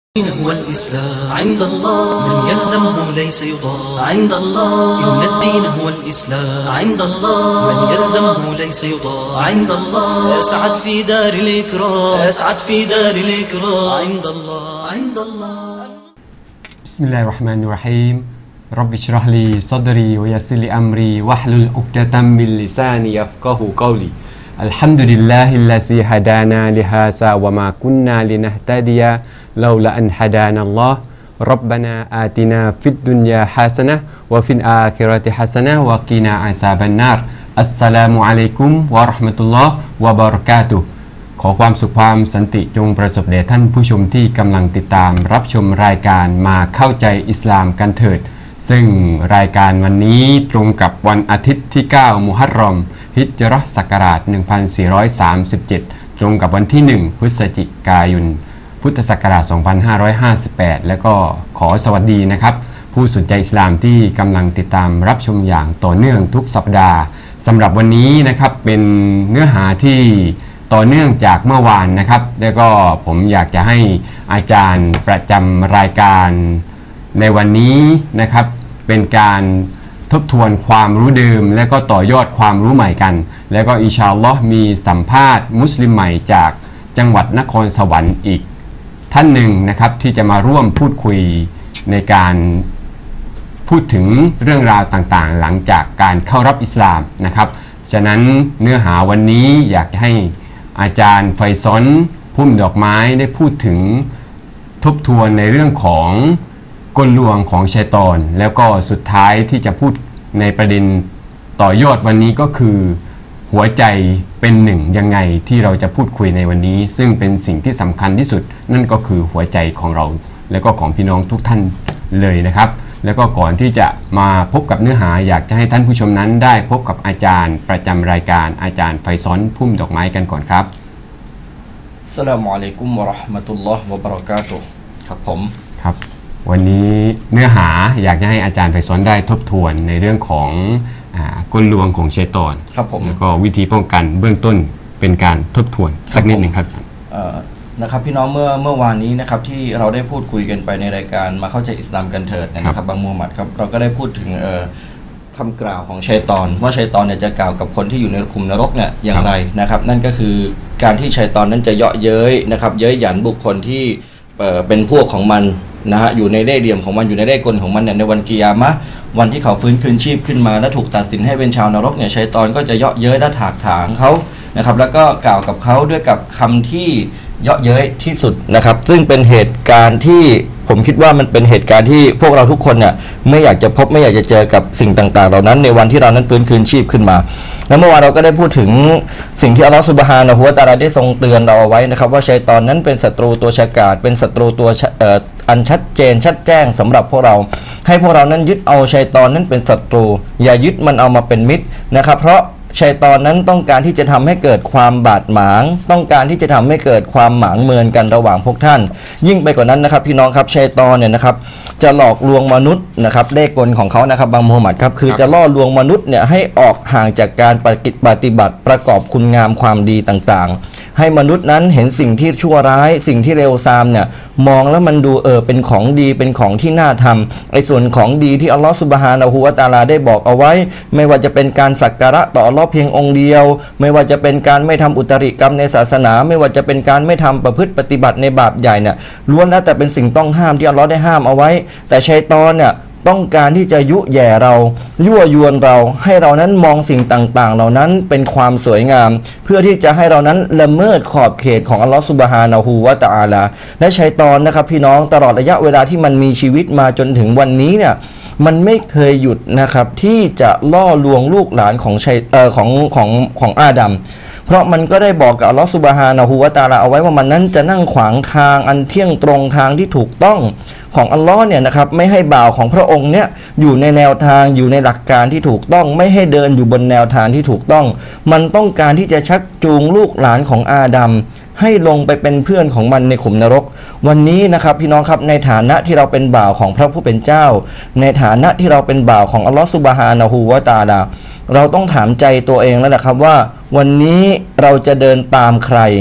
هو الإسلام عند الله من يلزمه ليس يضار عند الله إن الدين هو الإسلام عند الله من يلزمه ليس يضار عند الله أسعد في دار الإكرام أسعد في دار الإكرام عند الله عند الله بسم الله الرحمن الرحيم رب اشرح لي صدري ويسر لي أمري واحلل عقدة من لساني يفقهوا قولي الحمد لله الذي هدانا لهذا وما كنا لنهتدي لولا أن هدانا الله ربنا آتنا في الدنيا حسنة وفي الآخرة حسنة وقنا عذاب النار السلام عليكم ورحمة الله وبركاته ขอความสุขความสันติจงประสบแด่ท่านผู้ชมที่กำลังติดตามรับชมรายการมาเข้าใจอิสลามกันเถิดซึ่งรายการวันนี้ตรงกับวันอาทิตย์ที่9มุฮัรรอมฮิจเราะห์ศักราช1437ตรงกับวันที่1พฤศจิกายนพุทธศักราช2558แล้วก็ขอสวัสดีนะครับผู้สนใจอิสลามที่กำลังติดตามรับชมอย่างต่อเนื่องทุกสัปดาห์สำหรับวันนี้นะครับเป็นเนื้อหาที่ต่อเนื่องจากเมื่อวานนะครับแล้วก็ผมอยากจะให้อาจารย์ประจำรายการในวันนี้นะครับเป็นการทบทวนความรู้เดิมและก็ต่อยอดความรู้ใหม่กันแล้วก็อินชาอัลลอฮ์มีสัมภาษณ์มุสลิมใหม่จากจังหวัดนครสวรรค์อีกท่านหนึ่งนะครับที่จะมาร่วมพูดคุยในการพูดถึงเรื่องราวต่างๆหลังจากการเข้ารับอิสลามนะครับฉะนั้นเนื้อหาวันนี้อยากให้อาจารย์ไฟซอนพุ่มดอกไม้ได้พูดถึงทบทวนในเรื่องของกลลวงของชัยฏอนแล้วก็สุดท้ายที่จะพูดในประเด็นต่อยอดวันนี้ก็คือหัวใจเป็นหนึ่งยังไงที่เราจะพูดคุยในวันนี้ซึ่งเป็นสิ่งที่สำคัญที่สุดนั่นก็คือหัวใจของเราแล้วก็ของพี่น้องทุกท่านเลยนะครับแล้วก็ก่อนที่จะมาพบกับเนื้อหาอยากจะให้ท่านผู้ชมนั้นได้พบกับอาจารย์ประจำรายการอาจารย์ไฟซอนพุ่มดอกไม้กันก่อนครับอัสสลามุอะลัยกุมวะเราะห์มะตุลลอฮ์วะบะเราะกาตุฮ์ครับผมครับวันนี้เนื้อหาอยากจะให้อาจารย์ไฟซอนได้ทบทวนในเรื่องของกลลวงของชัยฏอนครับผมแล้วก็วิธีป้องกันเบื้องต้นเป็นการทบทวนสักนิดหนึ่งครับนะครับพี่น้องเมื่อวานนี้นะครับที่เราได้พูดคุยกันไปในรายการมาเข้าใจอิสลามกันเถิดนะครับบางมูฮัมหมัดครับเราก็ได้พูดถึงคำกล่าวของชัยฏอนว่าชัยฏอนเนี่ยจะกล่าวกับคนที่อยู่ในขุมนรกเนี่ยอย่างไรนะครับนั่นก็คือการที่ชัยฏอนนั้นจะเยาะเย้ยนะครับเย้ยหยันบุคคลที่เป็นพวกของมันนะฮะอยู่ในเล่ห์เหลี่ยมของมันอยู่ในเล่ห์กลของมันเนี่ยในวันกิยามะห์วันที่เขาฟื้นคืนชีพขึ้นมาและถูกตัดสินให้เป็นชาวนรกเนี่ยชัยฏอนก็จะเยาะเย้ยและถากถางเขานะครับแล้วก็กล่าวกับเขาด้วยกับคำที่เยาะเย้ยที่สุดนะครับซึ่งเป็นเหตุการณ์ที่ผมคิดว่ามันเป็นเหตุการณ์ที่พวกเราทุกคนเนี่ยไม่อยากจะพบไม่อยากจะเจอกับสิ่งต่างๆเหล่านั้นในวันที่เรานั้นฟื้นคืนชีพขึ้นมาแล้วเมื่อวานเราก็ได้พูดถึงสิ่งที่อัลลอฮฺซุบฮานะฮูวะตะอาลาได้ทรงเตือนเราเอาไว้นะครับว่าชัยฏอนนั้นเป็นศัตรูตัวฉกาจเป็นศัตรูตัวอันชัดเจนชัดแจ้งสำหรับพวกเราให้พวกเรานั้นยึดเอาชัยฏอนนั้นเป็นศัตรูอย่ายึดมันเอามาเป็นมิตรนะครับเพราะชัยฏอนนั้นต้องการที่จะทำให้เกิดความบาดหมางต้องการที่จะทำให้เกิดความหมางเมินกันระหว่างพวกท่านยิ่งไปกว่านั้นนะครับพี่น้องครับชัยฏอนเนี่ยนะครับจะหลอกลวงมนุษย์นะครับเล่ห์กลของเขานะครับบางมูฮัมหมัดครับคือจะล่อลวงมนุษย์เนี่ยให้ออกห่างจากการปฏิบัติประกอบคุณงามความดีต่างๆให้มนุษย์นั้นเห็นสิ่งที่ชั่วร้ายสิ่งที่เลวทรามเนี่ยมองแล้วมันดูเป็นของดีเป็นของที่น่าทำไอ้ส่วนของดีที่อัลลอฮฺซุบฮานะฮูวะตะอาลาได้บอกเอาไว้ไม่ว่าจะเป็นการสักการะต่ออัลลอฮ์เพียงองค์เดียวไม่ว่าจะเป็นการไม่ทำอุตริกรรมในศาสนาไม่ว่าจะเป็นการไม่ทำประพฤติปฏิบัติในบาปใหญ่เนี่ยล้วนแล้วแต่เป็นสิ่งต้องห้ามที่อัลลอฮ์ได้ห้ามเอาไว้แต่ชัยฏอนเนี่ยต้องการที่จะยุแย่เรายั่วยวนเราให้เรานั้นมองสิ่งต่างๆเหล่านั้นเป็นความสวยงามเพื่อที่จะให้เรานั้นละเมิดขอบเขตของอัลลอฮฺซุบฮานะฮูวะตะอาลาและชัยฏอนนะครับพี่น้องตลอดระยะเวลาที่มันมีชีวิตมาจนถึงวันนี้เนี่ยมันไม่เคยหยุดนะครับที่จะล่อลวงลูกหลานของอาดัมเพราะมันก็ได้บอกกับอัลลอฮฺซุบฮานะฮูวะตะอาลาเอาไว้ว่ามันนั้นจะนั่งขวางทางอันเที่ยงตรงทางที่ถูกต้องของอัลลอฮ์เนี่ยนะครับไม่ให้บ่าวของพระองค์เนี่ยอยู่ในแนวทางอยู่ในหลักการที่ถูกต้องไม่ให้เดินอยู่บนแนวทางที่ถูกต้องมันต้องการที่จะชักจูงลูกหลานของอาดัมให้ลงไปเป็นเพื่อนของมันในขุมนรกวันนี้นะครับพี่น้องครับในฐานะที่เราเป็นบ่าวของพระผู้เป็นเจ้าในฐานะที่เราเป็นบ่าวของอัลลอฮ์ซุบฮานะฮูวะตะอาลาเราต้องถามใจตัวเองแล้วนะครับว่าวันนี้เราจะเดินตามใคร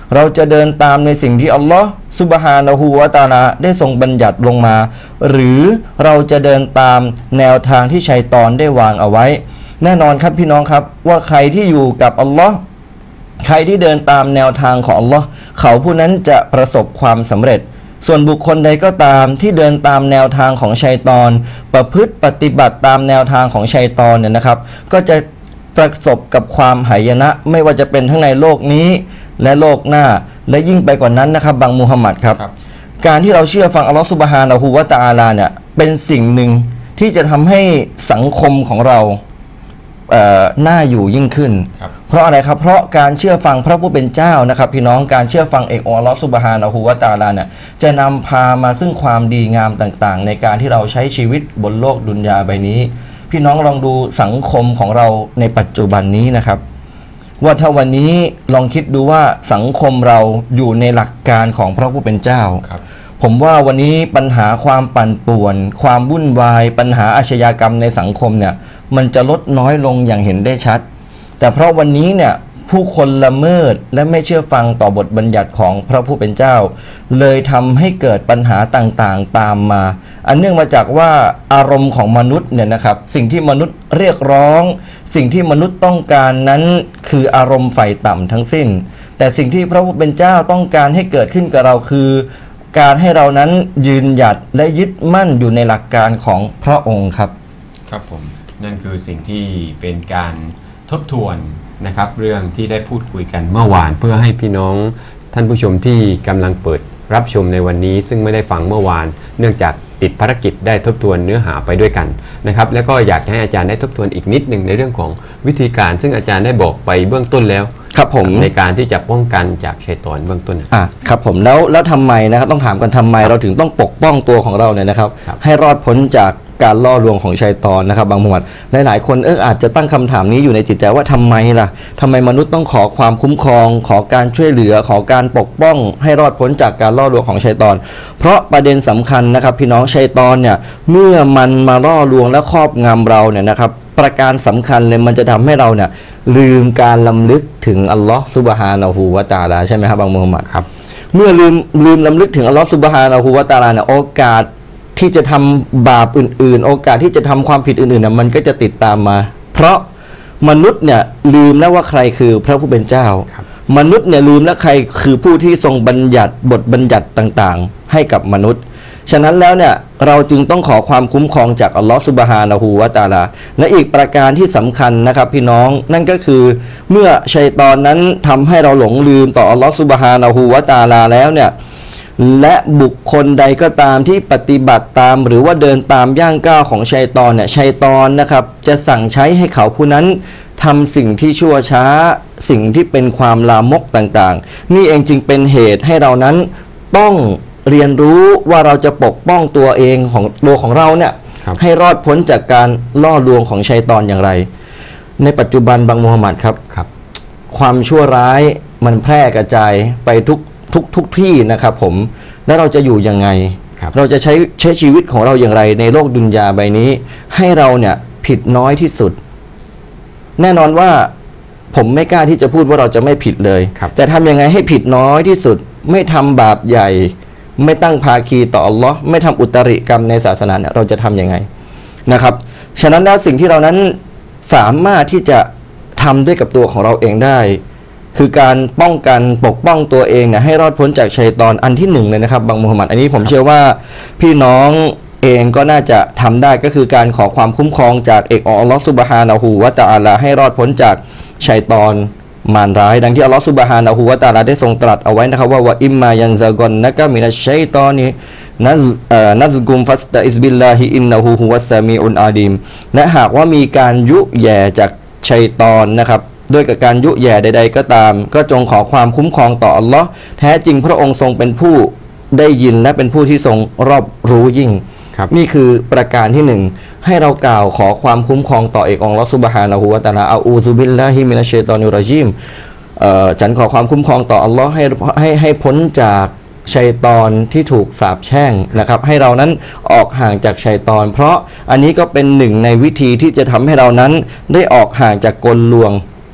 เราจะเดินตามในสิ่งที่อัลลอฮ์ซุบฮานะฮูวะตะอาลาได้ทรงบัญญัติลงมาหรือเราจะเดินตามแนวทางที่ชัยฏอนได้วางเอาไว้แน่นอนครับพี่น้องครับว่าใครที่อยู่กับอัลลอฮ์ใครที่เดินตามแนวทางของอัลลอฮ์เขาผู้นั้นจะประสบความสำเร็จส่วนบุคคลใดก็ตามที่เดินตามแนวทางของชัยฏอนประพฤติปฏิบัติตามแนวทางของชัยฏอนเนี่ยนะครับก็จะประสบกับความหายนะไม่ว่าจะเป็นทั้งในโลกนี้และโลกหน้าและยิ่งไปกว่านั้นนะครับบังมูฮัมหมัดครับการที่เราเชื่อฟังอัลลอฮฺซุบฮานะฮูวะตะอาลาเนี่ยเป็นสิ่งหนึ่งที่จะทำให้สังคมของเราน่าอยู่ยิ่งขึ้นเพราะอะไรครับเพราะการเชื่อฟังพระผู้เป็นเจ้านะครับพี่น้องการเชื่อฟังเอกอัลลอฮฺซุบฮานะฮูวะตะอาลาเนี่ยจะนำพามาซึ่งความดีงามต่างๆในการที่เราใช้ชีวิตบนโลกดุนยาใบนี้พี่น้องลองดูสังคมของเราในปัจจุบันนี้นะครับว่าถ้าวันนี้ลองคิดดูว่าสังคมเราอยู่ในหลักการของพระผู้เป็นเจ้าผมว่าวันนี้ปัญหาความปั่นป่วนความวุ่นวายปัญหาอาชญากรรมในสังคมเนี่ยมันจะลดน้อยลงอย่างเห็นได้ชัดแต่เพราะวันนี้เนี่ยผู้คนละเมิดและไม่เชื่อฟังต่อบทบัญญัติของพระผู้เป็นเจ้าเลยทำให้เกิดปัญหาต่างๆตามมาอันเนื่องมาจากว่าอารมณ์ของมนุษย์เนี่ยนะครับสิ่งที่มนุษย์เรียกร้องสิ่งที่มนุษย์ต้องการนั้นคืออารมณ์ไฟต่ำทั้งสิ้นแต่สิ่งที่พระผู้เป็นเจ้าต้องการให้เกิดขึ้นกับเราคือการให้เรานั้นยืนหยัดและยึดมั่นอยู่ในหลักการของพระองค์ครับครับผมนั่นคือสิ่งที่เป็นการทบทวนนะครับเรื่องที่ได้พูดคุยกันเมื่อวานเพื่อให้พี่น้องท่านผู้ชมที่กำลังเปิดรับชมในวันนี้ซึ่งไม่ได้ฟังเมื่อวานเนื่องจากติดภารกิจได้ทบทวนเนื้อหาไปด้วยกันนะครับแล้วก็อยากให้อาจารย์ได้ทบทวนอีกนิดหนึ่งในเรื่องของวิธีการซึ่งอาจารย์ได้บอกไปเบื้องต้นแล้วครับผมในการที่จะป้องกันจากชัยฏอนเบื้องต้นครับผมแล้วทำไมนะครับต้องถามกันทำไมเราถึงต้องปกป้องตัวของเราเนี่ยนะครับให้รอดพ้นจากการล่อลวงของชัยฏอนนะครับบางมุฮัมมัดหลายๆคนอาจจะตั้งคำถามนี้อยู่ในจิตใจว่าทำไมล่ะทำไมมนุษย์ต้องขอความคุ้มครองขอการช่วยเหลือขอการปกป้องให้รอดพ้นจากการล่อลวงของชัยฏอนเพราะประเด็นสำคัญนะครับพี่น้องชัยฏอนเนี่ยเมื่อมันมาล่อลวงและครอบงำเราเนี่ยนะครับประการสำคัญเลยมันจะทำให้เราเนี่ยลืมการลำลึกถึงอัลลอฮฺซุบฮานะฮูวะตะอาลาใช่ไหมครับบางมุฮัมมัดครับเมื่อลืมลำลึกถึงอัลลอฮฺซุบฮานะฮูวะตะอาลาเนี่ยโอกาสที่จะทำบาปอื่นๆโอกาสที่จะทำความผิดอื่นๆเนี่ยมันก็จะติดตามมาเพราะมนุษย์เนี่ยลืมแล้วว่าใครคือพระผู้เป็นเจ้ามนุษย์เนี่ยลืมแล้วใครคือผู้ที่ทรงบัญญัติบทบัญญัติต่างๆให้กับมนุษย์ฉะนั้นแล้วเนี่ยเราจึงต้องขอความคุ้มครองจากอัลลอฮฺซุบฮานะฮูวะตะอาลาและอีกประการที่สำคัญนะครับพี่น้องนั่นก็คือเมื่อชัยฏอนนั้นทำให้เราหลงลืมต่ออัลลอฮฺซุบฮานะฮูวะตะอาลาแล้วเนี่ยและบุคคลใดก็ตามที่ปฏิบัติตามหรือว่าเดินตามย่างก้าวของชัยฏอนเนี่ยชัยฏอนนะครับจะสั่งใช้ให้เขาผู้นั้นทำสิ่งที่ชั่วช้าสิ่งที่เป็นความลามกต่างๆนี่เองจึงเป็นเหตุให้เรานั้นต้องเรียนรู้ว่าเราจะปกป้องตัวเองของตัวของเราเนี่ยให้รอดพ้นจากการล่อลวงของชัยฏอนอย่างไรในปัจจุบันบางมุฮัมมัดครับความชั่วร้ายมันแพร่กระจายไปทุกที่นะครับผมแล้วเราจะอยู่ยังไงเราจะใช้ชีวิตของเราอย่างไรในโลกดุนยาใบนี้ให้เราเนี่ยผิดน้อยที่สุดแน่นอนว่าผมไม่กล้าที่จะพูดว่าเราจะไม่ผิดเลยแต่ทำยังไงให้ผิดน้อยที่สุดไม่ทำบาปใหญ่ไม่ตั้งภาคีต่ออัลลอฮ์ไม่ทำอุตริกรรมในศาสนาเนี่ยเราจะทำยังไงนะครับฉะนั้นแล้วสิ่งที่เรานั้นสามารถที่จะทำด้วยกับตัวของเราเองได้คือการป้องกันปกป้องตัวเองเนี่ยให้รอดพ้นจากชัยฏอนอันที่หนึ่งเลยนะครับบางมุฮัมมัดอันนี้ผมเชื่อว่าพี่น้องเองก็น่าจะทำได้ก็คือการขอความคุ้มครองจากเอกอัลลอฮฺซุบฮานะฮูวะตะอาลาให้รอดพ้นจากชัยฏอนมารร้ายดังที่อัลลอฮฺซุบฮานะฮูวะตะอาลาได้ทรงตรัสเอาไว้นะครับว่าวะอิมมายันซะกอนนะกะมินัชชัยฏอนีนัซกุมฟัสตะอิซบิลลาฮิอินนะฮูฮุวัสซะมีอุนอาลีมและหากว่ามีการยุแย่จากชัยฏอนนะครับด้วยกับการยุแย่ใดๆก็ตามก็จงขอความคุ้มครองต่ออัลลอฮ์แท้จริงพระองค์ทรงเป็นผู้ได้ยินและเป็นผู้ที่ทรงรอบรู้ยิ่งนี่คือประการที่หนึ่งให้เรากล่าวขอความคุ้มครองต่อเอกอัลลอฮ์ซุบฮานะฮูวะตะอาลาอูซุบิลลาฮิมินัชชัยฏอนิรเราะญีมฉันขอความคุ้มครองต่ออัลลอฮ์ให้พ้นจากชัยฏอนที่ถูกสาปแช่งนะครับให้เรานั้นออกห่างจากชัยฏอนเพราะอันนี้ก็เป็นหนึ่งในวิธีที่จะทำให้เรานั้นได้ออกห่างจากกลลวง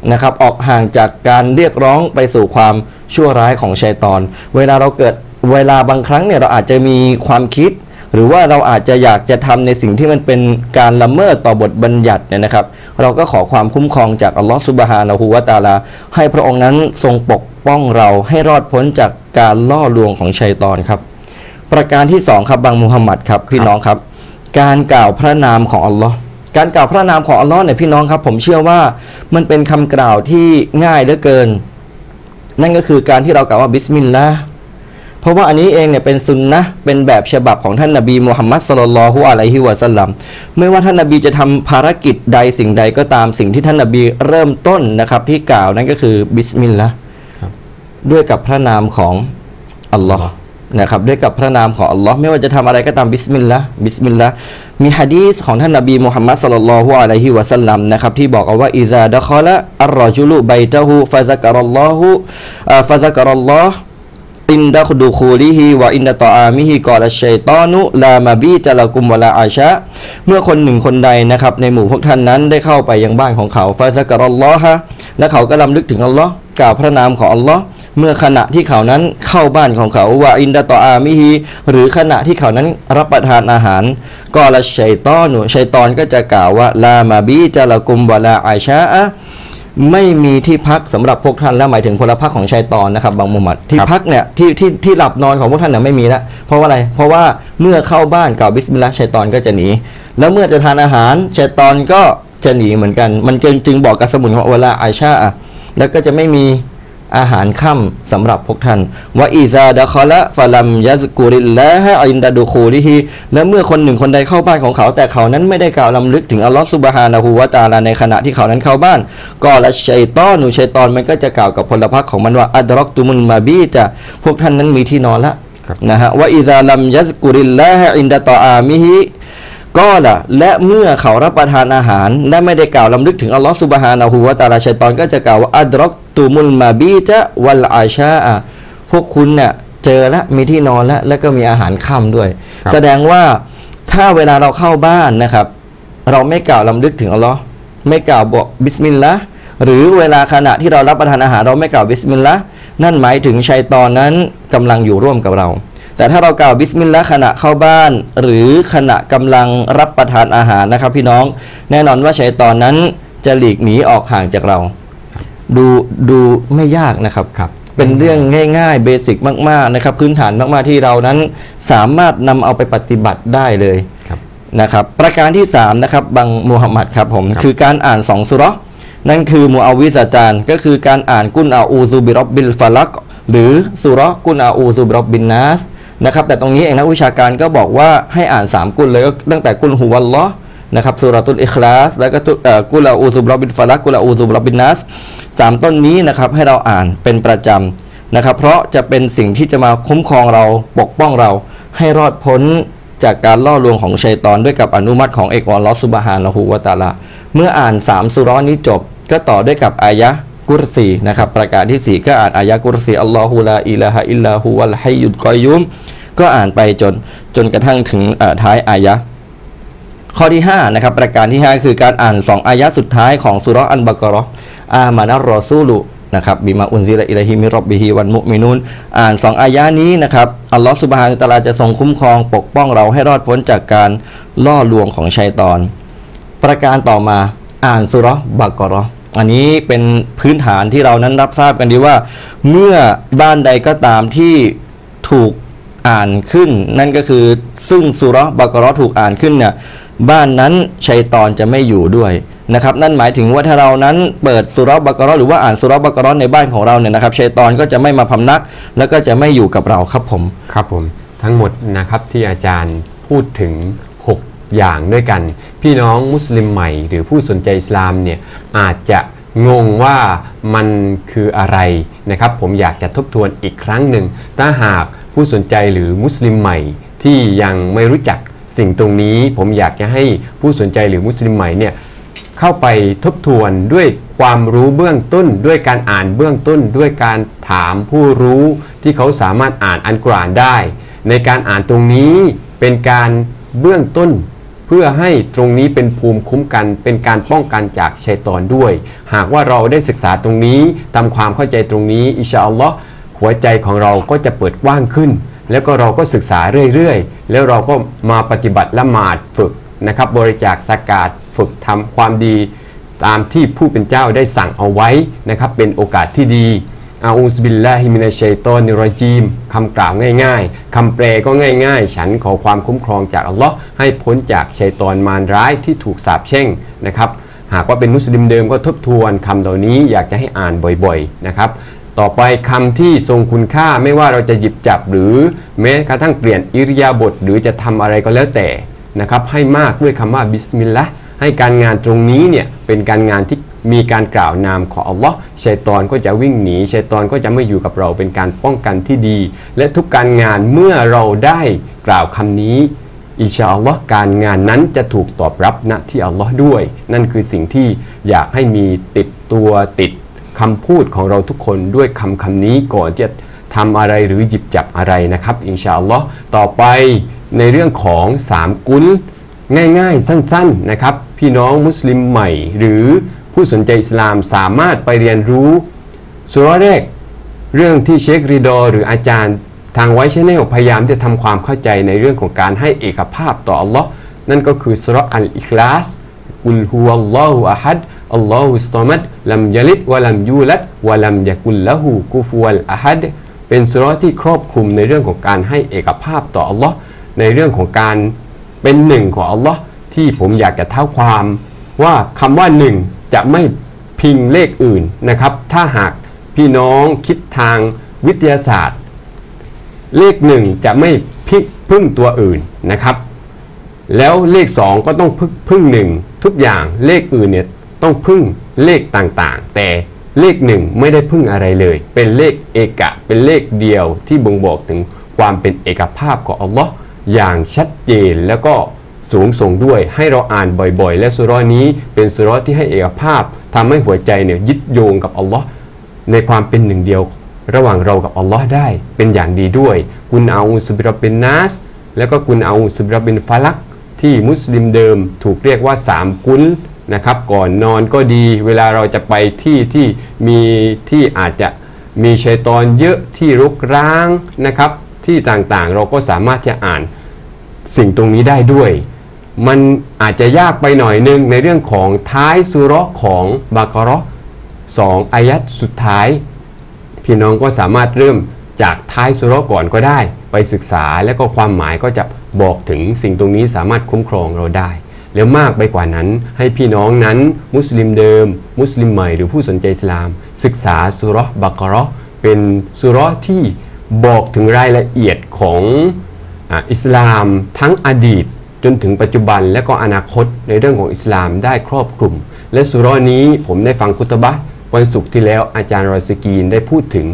นะครับออกห่างจากการเรียกร้องไปสู่ความชั่วร้ายของชัยฏอนเวลาบางครั้งเนี่ยเราอาจจะมีความคิดหรือว่าเราอาจจะอยากจะทำในสิ่งที่มันเป็นการละเมิดต่อบทบัญญัติเนี่ยนะครับเราก็ขอความคุ้มครองจากอัลลอฮฺซุบฮานะฮูวะตะอาลาให้พระองค์นั้นทรงปกป้องเราให้รอดพ้นจากการล่อลวงของชัยฏอนครับประการที่2ครับบังมุฮัมมัดครับพี่น้องครับการกล่าวพระนามของอัลลอฮ์การกล่าวพระนามของอัลลอฮ์เนี่ยพี่น้องครับผมเชื่อว่ามันเป็นคำกล่าวที่ง่ายเหลือเกินนั่นก็คือการที่เรากล่าวว่าบิสมิลลาห์เพราะว่าอันนี้เองเนี่ยเป็นซุนนะห์เป็นแบบฉบับของท่านนบีมุฮัมมัดศ็อลลัลลอฮุอะลัยฮิวะซัลลัมไม่ว่าท่านนบีจะทำภารกิจใดสิ่งใดก็ตามสิ่งที่ท่านนบีเริ่มต้นนะครับที่กล่าวนั่นก็คือบิสมิลลาห์ด้วยกับพระนามของอัลลอฮ์นะครับด้วยกับพระนามของอัลลอฮ์ไม่ว่าจะทำอะไรก็ตามบิสมิลลาห์บิสมิลลาห์มีหะดีษของท่านนบีมุฮัมมัดศ็อลลัลลอฮุอะลัยฮิวะซัลลัมนะครับที่บอกเอาว่าอิซาดะคอละอัรรอจุลุบัยตะฮูฟะซักรัลลอฮ์อินดะดุคูลิฮิวะอินดะตออามิฮิกอลัชชัยฏอนุลามาบีจะละกุมวะลาอาชะเมื่อคนหนึ่งคนใดนะครับในหมู่พวกท่านนั้นได้เข้าไปยังบ้านของเขาฟาซักรัลลอฮะและเขาก็รำลึกถึงอัลลอฮ์กล่าวพระนามของอัลลอฮ์เมื่อขณะที่เขานั้นเข้าบ้านของเขาวะอินดะตออามิฮิหรือขณะที่เขานั้นรับประทานอาหารกอลัชชัยฏอนุชัยฏอนก็จะกล่าวว่าลามาบีจะละกุมวะลาอาชะไม่มีที่พักสำหรับพวกท่านและหมายถึงพลพรรคของชัยฏอนนะครับบางมุฮัมมัดที่พักเนี่ยที่หลับนอนของพวกท่านเนี่ยไม่มีแล้วเพราะว่าอะไรเพราะว่าเมื่อเข้าบ้านกล่าวบิสมิลลาห์ชัยฏอนก็จะหนีแล้วเมื่อจะทานอาหารชัยฏอนก็จะหนีเหมือนกันมันจึงบอกกับสมุนว่าเวลาอาชาแล้วก็จะไม่มีอาหารค่ำสำหรับพวกท่านว่าอิซาดะคอละฟะลัมยัซกุริลลาฮะอินดะดุคูลิฮิและเมื่อคนหนึ่งคนใดเข้าบ้านของเขาแต่เขานั้นไม่ได้กล่าวลำลึกถึงอัลลอฮฺซุบฮานะฮูวะตะอาลาในขณะที่เขานั้นเข้าบ้านก็ละชัยฏอนุชัยฏอนมันก็จะกล่าวกับพลพรรคของมันว่าอัดรักตุมุลมาบีจะพวกท่านนั้นมีที่นอนละนะฮะว่าอิซาลัมยัซกุริลลาฮะอินดะตออามิฮิก็ละและเมื่อเขารับประทานอาหารและไม่ได้กล่าวลำลึกถึงอัลลอฮฺซุบฮานะฮูวะตะอาลาชัยฏอนก็จะกล่าวว่าอัดรักตุมุลมาบีจะวัลอาชาพวกคุณเนี่ยเจอแล้วมีที่นอนแล้วก็มีอาหารค่ำด้วยแสดงว่าถ้าเวลาเราเข้าบ้านนะครับเราไม่กล่าวลำลึกถึงอัลลอฮ์ไม่กล่าวบอกบิสมิลลาห์หรือเวลาขณะที่เรารับประทานอาหารเราไม่กล่าวบิสมิลลาห์นั่นหมายถึงชัยฏอนนั้นกำลังอยู่ร่วมกับเราแต่ถ้าเรากล่าวบิสมิลลาห์ขณะเข้าบ้านหรือขณะกำลังรับประทานอาหารนะครับพี่น้องแน่นอนว่าชัยฏอนนั้นจะหลีกหนีออกห่างจากเราดูไม่ยากนะครับเป็นเรื่องง่ายๆเบสิกมากๆนะครับพื้นฐานมากๆที่เรานั้นสามารถนำเอาไปปฏิบัติได้เลยนะครับประการที่3นะครับบังมุฮัมมัดครับผมคือการอ่าน2ซูเราะห์นั่นคือมุอาวิซะตานก็คือการอ่านกุลอาอูซุบิร็อบบิลฟะลักหรือซูเราะห์กุลอาอูซุบิร็อบบินนัสนะครับแต่ตรงนี้เองนักวิชาการก็บอกว่าให้อ่าน3กุลเลยก็ตั้งแต่กุลฮุวัลลอฮ์นะครับซูเราะตุลอิคลาสแล้วก็กุลอาอูซุบิร็อบบิลฟะลักกุลอาอูซุบิร็อบบินนัส3ต้นนี้นะครับให้เราอ่านเป็นประจำนะครับเพราะจะเป็นสิ่งที่จะมาคุ้มครองเราปกป้องเราให้รอดพ้นจากการล่อลวงของชัยฏอนด้วยกับอนุมัติของเอกอัลลอฮฺซุบฮานะฮูวะตะอาลาเมื่ออ่าน3ซูเราะห์นี้จบก็ต่อด้วยกับอายะห์กุรซีนะครับประการที่4ก็อ่านอายะห์กุรซีอัลลอฮุลาอิลาฮะอิลลาฮุวัลฮัยยุลกอยยุมก็อ่านไปจนกระทั่งถึงท้ายอายะห์ข้อที่5นะครับประการที่5คือการอ่าน2อายะห์สุดท้ายของซูเราะห์อัลบะเกาะเราะห์อามานัรรอซูลุนะครับบิมาอุนซิละอิลัยฮิมิร็อบบิฮิวัลมุมินูนอ่าน2อายะนี้นะครับอัลลอฮฺซุบฮานะฮูวะตะอาลาจะทรงคุ้มครองปกป้องเราให้รอดพ้นจากการล่อลวงของชัยฏอนประการต่อมาอ่านซูเราะห์บะเกาะเราะห์อันนี้เป็นพื้นฐานที่เรานั้นรับทราบกันดีว่าเมื่อบ้านใดก็ตามที่ถูกอ่านขึ้นนั่นก็คือซึ่งซูเราะห์บะเกาะเราะห์ถูกอ่านขึ้นเนี่ยบ้านนั้นชัยฏอนจะไม่อยู่ด้วยนะครับนั่นหมายถึงว่าถ้าเรานั้นเปิดซูเราะห์บะเกาะเราะห์หรือว่าอ่านซูเราะห์บะเกาะเราะห์ในบ้านของเราเนี่ยนะครับชัยฏอนก็จะไม่มาพำนักแล้วก็จะไม่อยู่กับเราครับผมทั้งหมดนะครับที่อาจารย์พูดถึง6อย่างด้วยกันพี่น้องมุสลิมใหม่หรือผู้สนใจอิสลามเนี่ยอาจจะงงว่ามันคืออะไรนะครับผมอยากจะทบทวนอีกครั้งหนึ่งถ้าหากผู้สนใจหรือมุสลิมใหม่ที่ยังไม่รู้จักสิ่งตรงนี้ผมอยากจะให้ผู้สนใจหรือมุสลิมใหม่เนี่ยเข้าไปทบทวนด้วยความรู้เบื้องต้นด้วยการอ่านเบื้องต้นด้วยการถามผู้รู้ที่เขาสามารถอ่านอัลกุรอานได้ในการอ่านตรงนี้เป็นการเบื้องต้นเพื่อให้ตรงนี้เป็นภูมิคุ้มกันเป็นการป้องกันจากชัยฏอนด้วยหากว่าเราได้ศึกษาตรงนี้ทำความเข้าใจตรงนี้อินชาอัลลอฮ์หัวใจของเราก็จะเปิดกว้างขึ้นแล้วก็เราก็ศึกษาเรื่อยๆแล้วเราก็มาปฏิบัติละหมาดฝึกนะครับบริจาคซะกาตฝึกทำความดีตามที่ผู้เป็นเจ้าได้สั่งเอาไว้นะครับเป็นโอกาสที่ดีอาอูซบิลลาฮิมินัชชัยฏอนิรรจีมคำกล่าวง่ายๆคำแปลก็ง่ายๆฉันขอความคุ้มครองจากอัลลอฮ์ให้พ้นจากชัยฏอนมารร้ายที่ถูกสาปแช่งนะครับหากว่าเป็นมุสลิมเดิมก็ทบทวนคำเหล่านี้อยากจะให้อ่านบ่อยๆนะครับต่อไปคำที่ทรงคุณค่าไม่ว่าเราจะหยิบจับหรือแม้กระทั่งเปลี่ยนอิริยาบถหรือจะทำอะไรก็แล้วแต่นะครับให้มากด้วยคำว่าบิสมิลลาห์ให้การงานตรงนี้เนี่ยเป็นการงานที่มีการกล่าวนามของอัลลอฮ์ชัยฏอนก็จะวิ่งหนีชัยฏอนก็จะไม่อยู่กับเราเป็นการป้องกันที่ดีและทุกการงานเมื่อเราได้กล่าวคำนี้อินชาอัลลอฮ์การงานนั้นจะถูกตอบรับณที่อัลลอฮ์ด้วยนั่นคือสิ่งที่อยากให้มีติดตัวติดคำพูดของเราทุกคนด้วยคำนี้ก่อนจะทำอะไรหรือหยิบจับอะไรนะครับอินชาอัลลอฮ์ต่อไปในเรื่องของ3กุลง่ายๆสั้นๆนะครับพี่น้องมุสลิมใหม่หรือผู้สนใจอิสลามสามารถไปเรียนรู้สุเราะห์แรกเรื่องที่เชคริดอหรืออาจารย์ทางไวท์แชนแนลพยายามจะทำความเข้าใจในเรื่องของการให้เอกภาพต่ออัลลอฮ์นั่นก็คือสุเราะห์อัลอิคลาสกุลฮุวัลลอฮุอะฮัดอัลลอฮุศอมัดลัมยะลิดวะลัมยูลัดวะลัมยะกุลละหูกุฟุวัลอะฮัดเป็นสุเราะห์ที่ครอบคลุมในเรื่องของการให้เอกภาพต่ออัลลอฮ์ในเรื่องของการเป็นหนึ่งของอัลลอฮ์ที่ผมอยากจะเท้าความว่าคำว่าหนึ่งจะไม่พิงเลขอื่นนะครับถ้าหากพี่น้องคิดทางวิทยาศาสตร์เลขหนึ่งจะไม่พึ่งตัวอื่นนะครับแล้วเลข2ก็ต้องพึ่ง1ทุกอย่างเลขอื่นเนี่ยต้องพึ่งเลขต่างๆแต่เลข1ไม่ได้พึ่งอะไรเลยเป็นเลขเอกะเป็นเลขเดียวที่บ่งบอกถึงความเป็นเอกภาพของอัลลอฮ์อย่างชัดเจนแล้วก็สูงส่งด้วยให้เราอ่านบ่อยๆและสุเราะห์นี้เป็นสุเราะห์ที่ให้เอกภาพทำให้หัวใจเนี่ยยึดโยงกับอัลลอฮ์ในความเป็นหนึ่งเดียวระหว่างเรากับอัลลอฮ์ได้เป็นอย่างดีด้วยกุลอาอูซุบิร็อบบินนัสแล้วก็กุลอาอูซุบิร็อบบินฟะลักที่มุสลิมเดิมถูกเรียกว่า3กุลนะครับก่อนนอนก็ดีเวลาเราจะไปที่มีที่อาจจะมีชัยฏอนเยอะที่รกร้างนะครับที่ต่างๆเราก็สามารถจะอ่านสิ่งตรงนี้ได้ด้วยมันอาจจะยากไปหน่อยนึงในเรื่องของท้ายซูเราะห์ของบากเราะห์2อายัดสุดท้ายพี่น้องก็สามารถเริ่มจากท้ายซูเราะห์ก่อนก็ได้ไปศึกษาแล้วก็ความหมายก็จะบอกถึงสิ่งตรงนี้สามารถคุ้มครองเราได้แล้วมากไปกว่านั้นให้พี่น้องนั้นมุสลิมเดิมมุสลิมใหม่หรือผู้สนใจอิสลามศึกษาซูเราะห์บากเราะห์เป็นซูเราะห์ที่บอกถึงรายละเอียดของอิสลามทั้งอดีตจนถึงปัจจุบันและก็อนาคตในเรื่องของอิสลามได้ครอบคลุมและซูเราะห์นี้ผมได้ฟังคุตบะห์วันศุกร์ที่แล้วอาจารย์รอซิกีนได้พูดถึง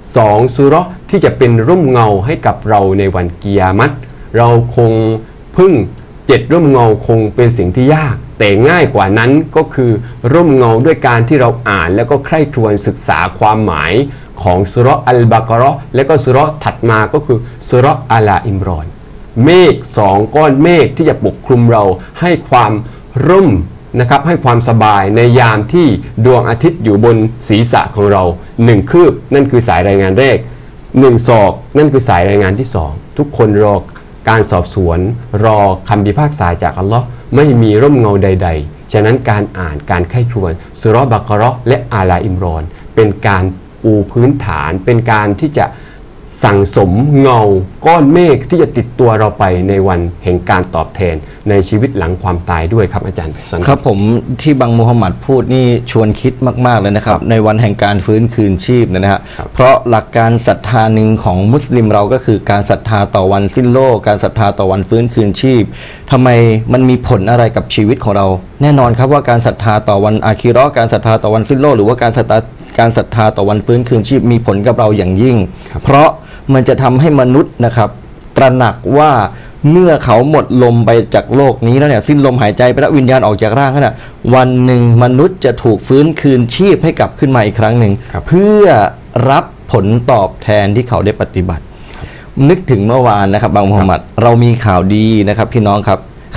2ซูเราะห์ที่จะเป็นร่มเงาให้กับเราในวันกิยามัตเราคงพึ่ง7ร่มเงาคงเป็นสิ่งที่ยากแต่ง่ายกว่านั้นก็คือร่มเงาด้วยการที่เราอ่านแล้วก็ใคร่ครวญศึกษาความหมายของซูเราะห์อัลบากเราะห์และก็ซูเราะห์ถัดมาก็คือซูเราะห์อาลาอิมรอนเมฆ2ก้อนเมฆที่จะปกคลุมเราให้ความร่มนะครับให้ความสบายในยามที่ดวงอาทิตย์อยู่บนศีรษะของเรา1คืบนั่นคือสายรายงานแรก1ศอกนั่นคือสายรายงานที่2ทุกคนรอการสอบสวนรอคำพิพากษาจากอัลลอฮ์ไม่มีร่มเงาใดๆฉะนั้นการอ่านการไข้ครวญซูเราะห์บากเราะห์และอาลาอิมรอนเป็นการปูพื้นฐานเป็นการที่จะสั่งสมเงาก้อนเมฆที่จะติดตัวเราไปในวันแห่งการตอบแทนในชีวิตหลังความตายด้วยครับอาจารย์ครับผมที่บังมูฮัมหมัดพูดนี่ชวนคิดมากๆเลยนะครับในวันแห่งการฟื้นคืนชีพนะฮะเพราะหลักการศรัทธาหนึ่งของมุสลิมเราก็คือการศรัทธาต่อวันสิ้นโลกการศรัทธาต่อวันฟื้นคืนชีพทำไมมันมีผลอะไรกับชีวิตของเราแน่นอนครับว่าการศรัทธาต่อวันอาคีเราะห์การศรัทธาต่อวันสิ้นโลกหรือว่าการศรัทธาต่อวันฟื้นคืนชีพมีผลกับเราอย่างยิ่งเพราะมันจะทำให้มนุษย์นะครับตระหนักว่าเมื่อเขาหมดลมไปจากโลกนี้แล้วเนี่ยสิ้นลมหายใจไปแล้ววิญญาณออกจากร่างแล้ววันหนึ่งมนุษย์จะถูกฟื้นคืนชีพให้กลับขึ้นมาอีกครั้งหนึ่งเพื่อรับผลตอบแทนที่เขาได้ปฏิบัตินึกถึงเมื่อวานนะครับบางมุฮัมมัดเรามีข่าวดีนะครับพี่น้องครับ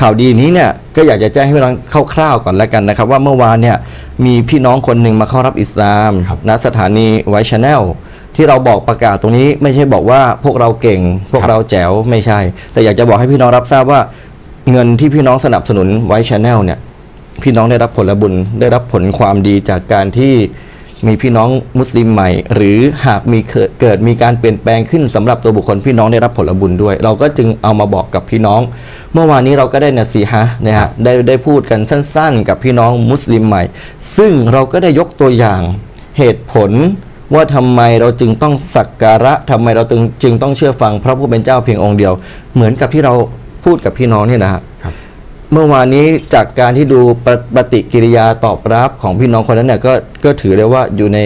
ข่าวดีนี้เนี่ยก็อยากจะแจ้งให้พี่น้องคร่าวๆก่อนแล้วกันนะครับว่าเมื่อวานเนี่ยมีพี่น้องคนหนึ่งมาเข้ารับอิสลามณสถานีไวท์ชาแนลที่เราบอกประกาศตรงนี้ไม่ใช่บอกว่าพวกเราเก่งพวกเราแจ๋วไม่ใช่แต่อยากจะบอกให้พี่น้องรับทราบว่าเงินที่พี่น้องสนับสนุนไวท์ชาแนลเนี่ยพี่น้องได้รับผลบุญได้รับผลความดีจากการที่มีพี่น้องมุสลิมใหม่หรือหากมีเกิดมีการเปลี่ยนแปลงขึ้นสำหรับตัวบุคคลพี่น้องได้รับผลบุญด้วยเราก็จึงเอามาบอกกับพี่น้องเมื่อวานนี้เราก็ได้นะซีฮะนะฮะได้พูดกันสั้นๆกับพี่น้องมุสลิมใหม่ซึ่งเราก็ได้ยกตัวอย่างเหตุผลว่าทำไมเราจึงต้องสักการะทำไมเราจึงต้องเชื่อฟังพระผู้เป็นเจ้าเพียงองค์เดียวเหมือนกับที่เราพูดกับพี่น้องเนี่ยนะฮะเมื่อวานนี้จากการที่ดูปฏิกิริยาตอบรับของพี่น้องคนนั้นเนี่ยก็ถือได้ว่าอยู่ใน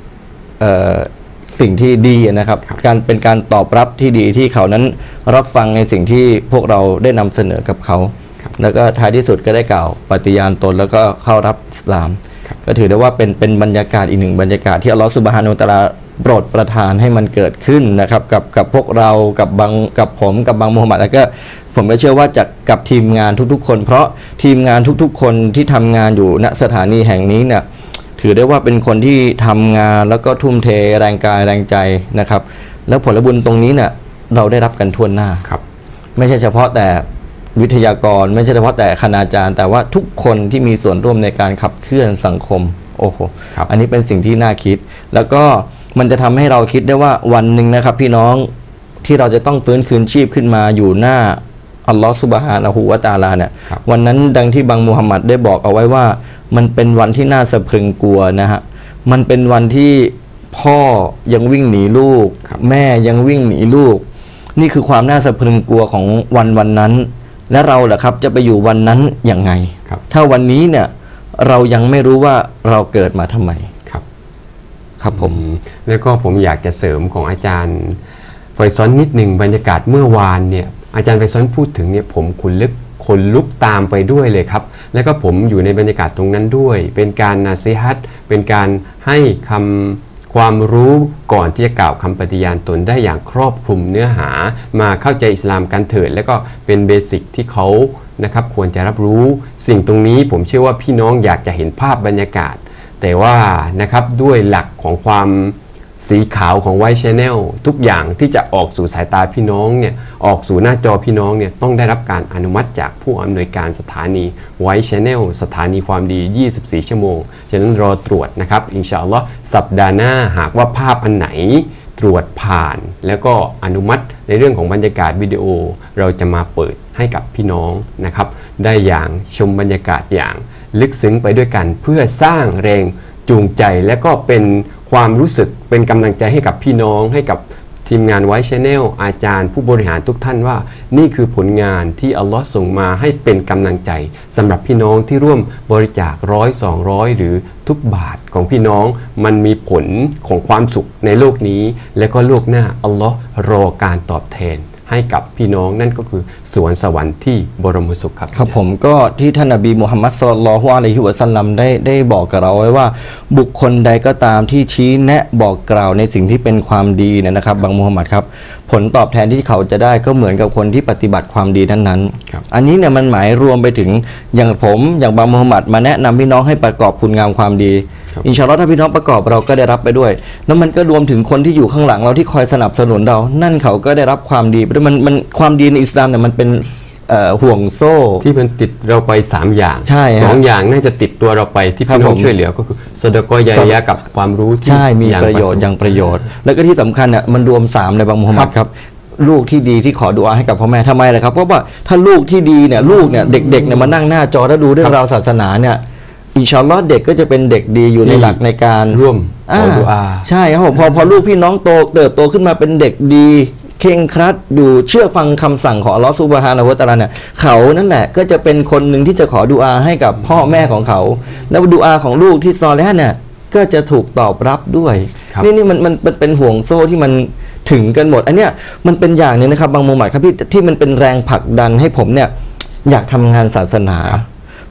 สิ่งที่ดีนะครับการเป็นการตอบรับที่ดีที่เขานั้นรับฟังในสิ่งที่พวกเราได้นำเสนอกับเขาแล้วก็ท้ายที่สุดก็ได้กล่าวปฏิญาณตนแล้วก็เข้ารับอิสลามก็ถือได้ว่าเป็นบรรยากาศอีกหนึ่งบรรยากาศที่อัลลอฮฺซุบฮานะฮูวะตะอาลาโปรดประทานให้มันเกิดขึ้นนะครับกับพวกเรากับผมกับบางมุฮัมมัดแล้วก็ผมก็เชื่อว่ากับทีมงานทุกๆคนเพราะทีมงานทุกๆคนที่ทำงานอยู่ณสถานีแห่งนี้เนี่ยถือได้ว่าเป็นคนที่ทำงานแล้วก็ทุ่มเทแรงกายแรงใจนะครับแล้วผลบุญตรงนี้เนี่ยเราได้รับกันทั่วหน้าไม่ใช่เฉพาะแต่วิทยากรไม่ใช่เฉพาะแต่คณาจารย์แต่ว่าทุกคนที่มีส่วนร่วมในการขับเคลื่อนสังคมโอ้โหอันนี้เป็นสิ่งที่น่าคิดแล้วก็มันจะทำให้เราคิดได้ว่าวันหนึ่งนะครับพี่น้องที่เราจะต้องฟื้นคืนชีพขึ้นมาอยู่หน้าอัลลอฮฺซุบฮานะฮูวะตะอาลาเนี่ยวันนั้นดังที่บางมุฮัมมัดได้บอกเอาไว้ว่ามันเป็นวันที่น่าสะพรึงกลัวนะฮะมันเป็นวันที่พ่อยังวิ่งหนีลูกแม่ยังวิ่งหนีลูกนี่คือความน่าสะพรึงกลัวของวันนั้นและเราล่ะครับจะไปอยู่วันนั้นอย่างไงถ้าวันนี้เนี่ยเรายังไม่รู้ว่าเราเกิดมาทำไมครับผมแล้วก็ผมอยากจะเสริมของอาจารย์ไฟซอนนิดหนึ่งบรรยากาศเมื่อวานเนี่ยอาจารย์ไฟซอนพูดถึงเนี่ยผมขนลุกตามไปด้วยเลยครับแล้วก็ผมอยู่ในบรรยากาศตรงนั้นด้วยเป็นการนาซีฮัตเป็นการให้ความรู้ก่อนที่จะกล่าวคำปฏิญาณตนได้อย่างครอบคลุมเนื้อหามาเข้าใจอิสลามกันเถิดแล้วก็เป็นเบสิกที่เขานะครับควรจะรับรู้สิ่งตรงนี้ผมเชื่อว่าพี่น้องอยากจะเห็นภาพบรรยากาศแต่ว่านะครับด้วยหลักของความสีขาวของไวท์ชาแนลทุกอย่างที่จะออกสู่สายตาพี่น้องเนี่ยออกสู่หน้าจอพี่น้องเนี่ยต้องได้รับการอนุมัติจากผู้อำนวยการสถานีไวท์ชาแนลสถานีความดี24ชั่วโมงฉะนั้นรอตรวจนะครับอินชาอัลลอฮ์สัปดาห์หน้าหากว่าภาพอันไหนตรวจผ่านแล้วก็อนุมัติในเรื่องของบรรยากาศวิดีโอเราจะมาเปิดให้กับพี่น้องนะครับได้อย่างชมบรรยากาศอย่างลึกซึ้งไปด้วยกันเพื่อสร้างแรงจูงใจและก็เป็นความรู้สึกเป็นกำลังใจให้กับพี่น้องให้กับทีมงานไวท์ชาแนลอาจารย์ผู้บริหารทุกท่านว่านี่คือผลงานที่อัลลอฮ์ส่งมาให้เป็นกำลังใจสำหรับพี่น้องที่ร่วมบริจาค100 200หรือทุกบาทของพี่น้องมันมีผลของความสุขในโลกนี้และก็โลกหน้าอัลลอฮ์รอการตอบแทนให้กับพี่น้องนั่นก็คือสวนสวรรค์ที่บรมสุขครับผมก็ที่ท่านนบีมุฮัมมัดศ็อลลัลลอฮุอะลัยฮิวะซัลลัมได้บอกกับเราไว้ว่าบุคคลใดก็ตามที่ชี้แนะบอกกล่าวในสิ่งที่เป็นความดีนะครับบางมุฮัมมัดครับผลตอบแทนที่เขาจะได้ก็เหมือนกับคนที่ปฏิบัติความดีนั้นอันนี้เนี่ยมันหมายรวมไปถึงอย่างผมอย่างบางมุฮัมมัดมาแนะนำพี่น้องให้ประกอบคุณงามความดีอินชาอัลลอฮ์ถ้าพี่น้องประกอบเราก็ได้รับไปด้วยแล้วมันก็รวมถึงคนที่อยู่ข้างหลังเราที่คอยสนับสนุนเรานั่นเขาก็ได้รับความดีมันความดีในอิสลามเนี่ยมันเป็นห่วงโซ่ที่มันติดเราไป3อย่างใช่ 2อย่างน่าจะติดตัวเราไปที่พี่น้องช่วยเหลือก็คือซะดะกอฮ์ญาริยะห์กับความรู้ที่ใช่มีประโยชน์อย่างประโยชน์แล้วก็ที่สำคัญเนี่ยมันรวม3ในบางมุฮัมมัดครับลูกที่ดีที่ขอดุอาให้กับพ่อแม่ทำไมล่ะครับเพราะว่าถ้าลูกที่ดีเนี่ยลูกเนี่ยเด็กๆเนี่ยมานั่งหน้าจอแล้วดูเรื่องราวศาสนาเนี่ยอินชาอัลลอฮ์เด็กก็จะเป็นเด็กดีอยู่ในหลักในการร่วมขอดุอาใช่ครับผมพอลูกพี่น้องเติบโตขึ้นมาเป็นเด็กดีเคร่งครัดอยู่เชื่อฟังคำสั่งของอัลลอฮ์ซุบฮานะฮูวะตะอาลาเนี่ยเขานั่นแหละก็จะเป็นคนหนึ่งที่จะขอดุอาให้กับพ่อแม่ของเขาแล้วดุอาของลูกที่ซอลิฮ์เนี่ยก็จะถูกตอบรับด้วยนี่มันเป็นห่วงโซ่ที่มันถึงกันหมดอันเนี้ยมันเป็นอย่างนึงนะครับบางมุฮัมมัดครับที่มันเป็นแรงผลักดันให้ผมเนี่ยอยากทำงานศาสนา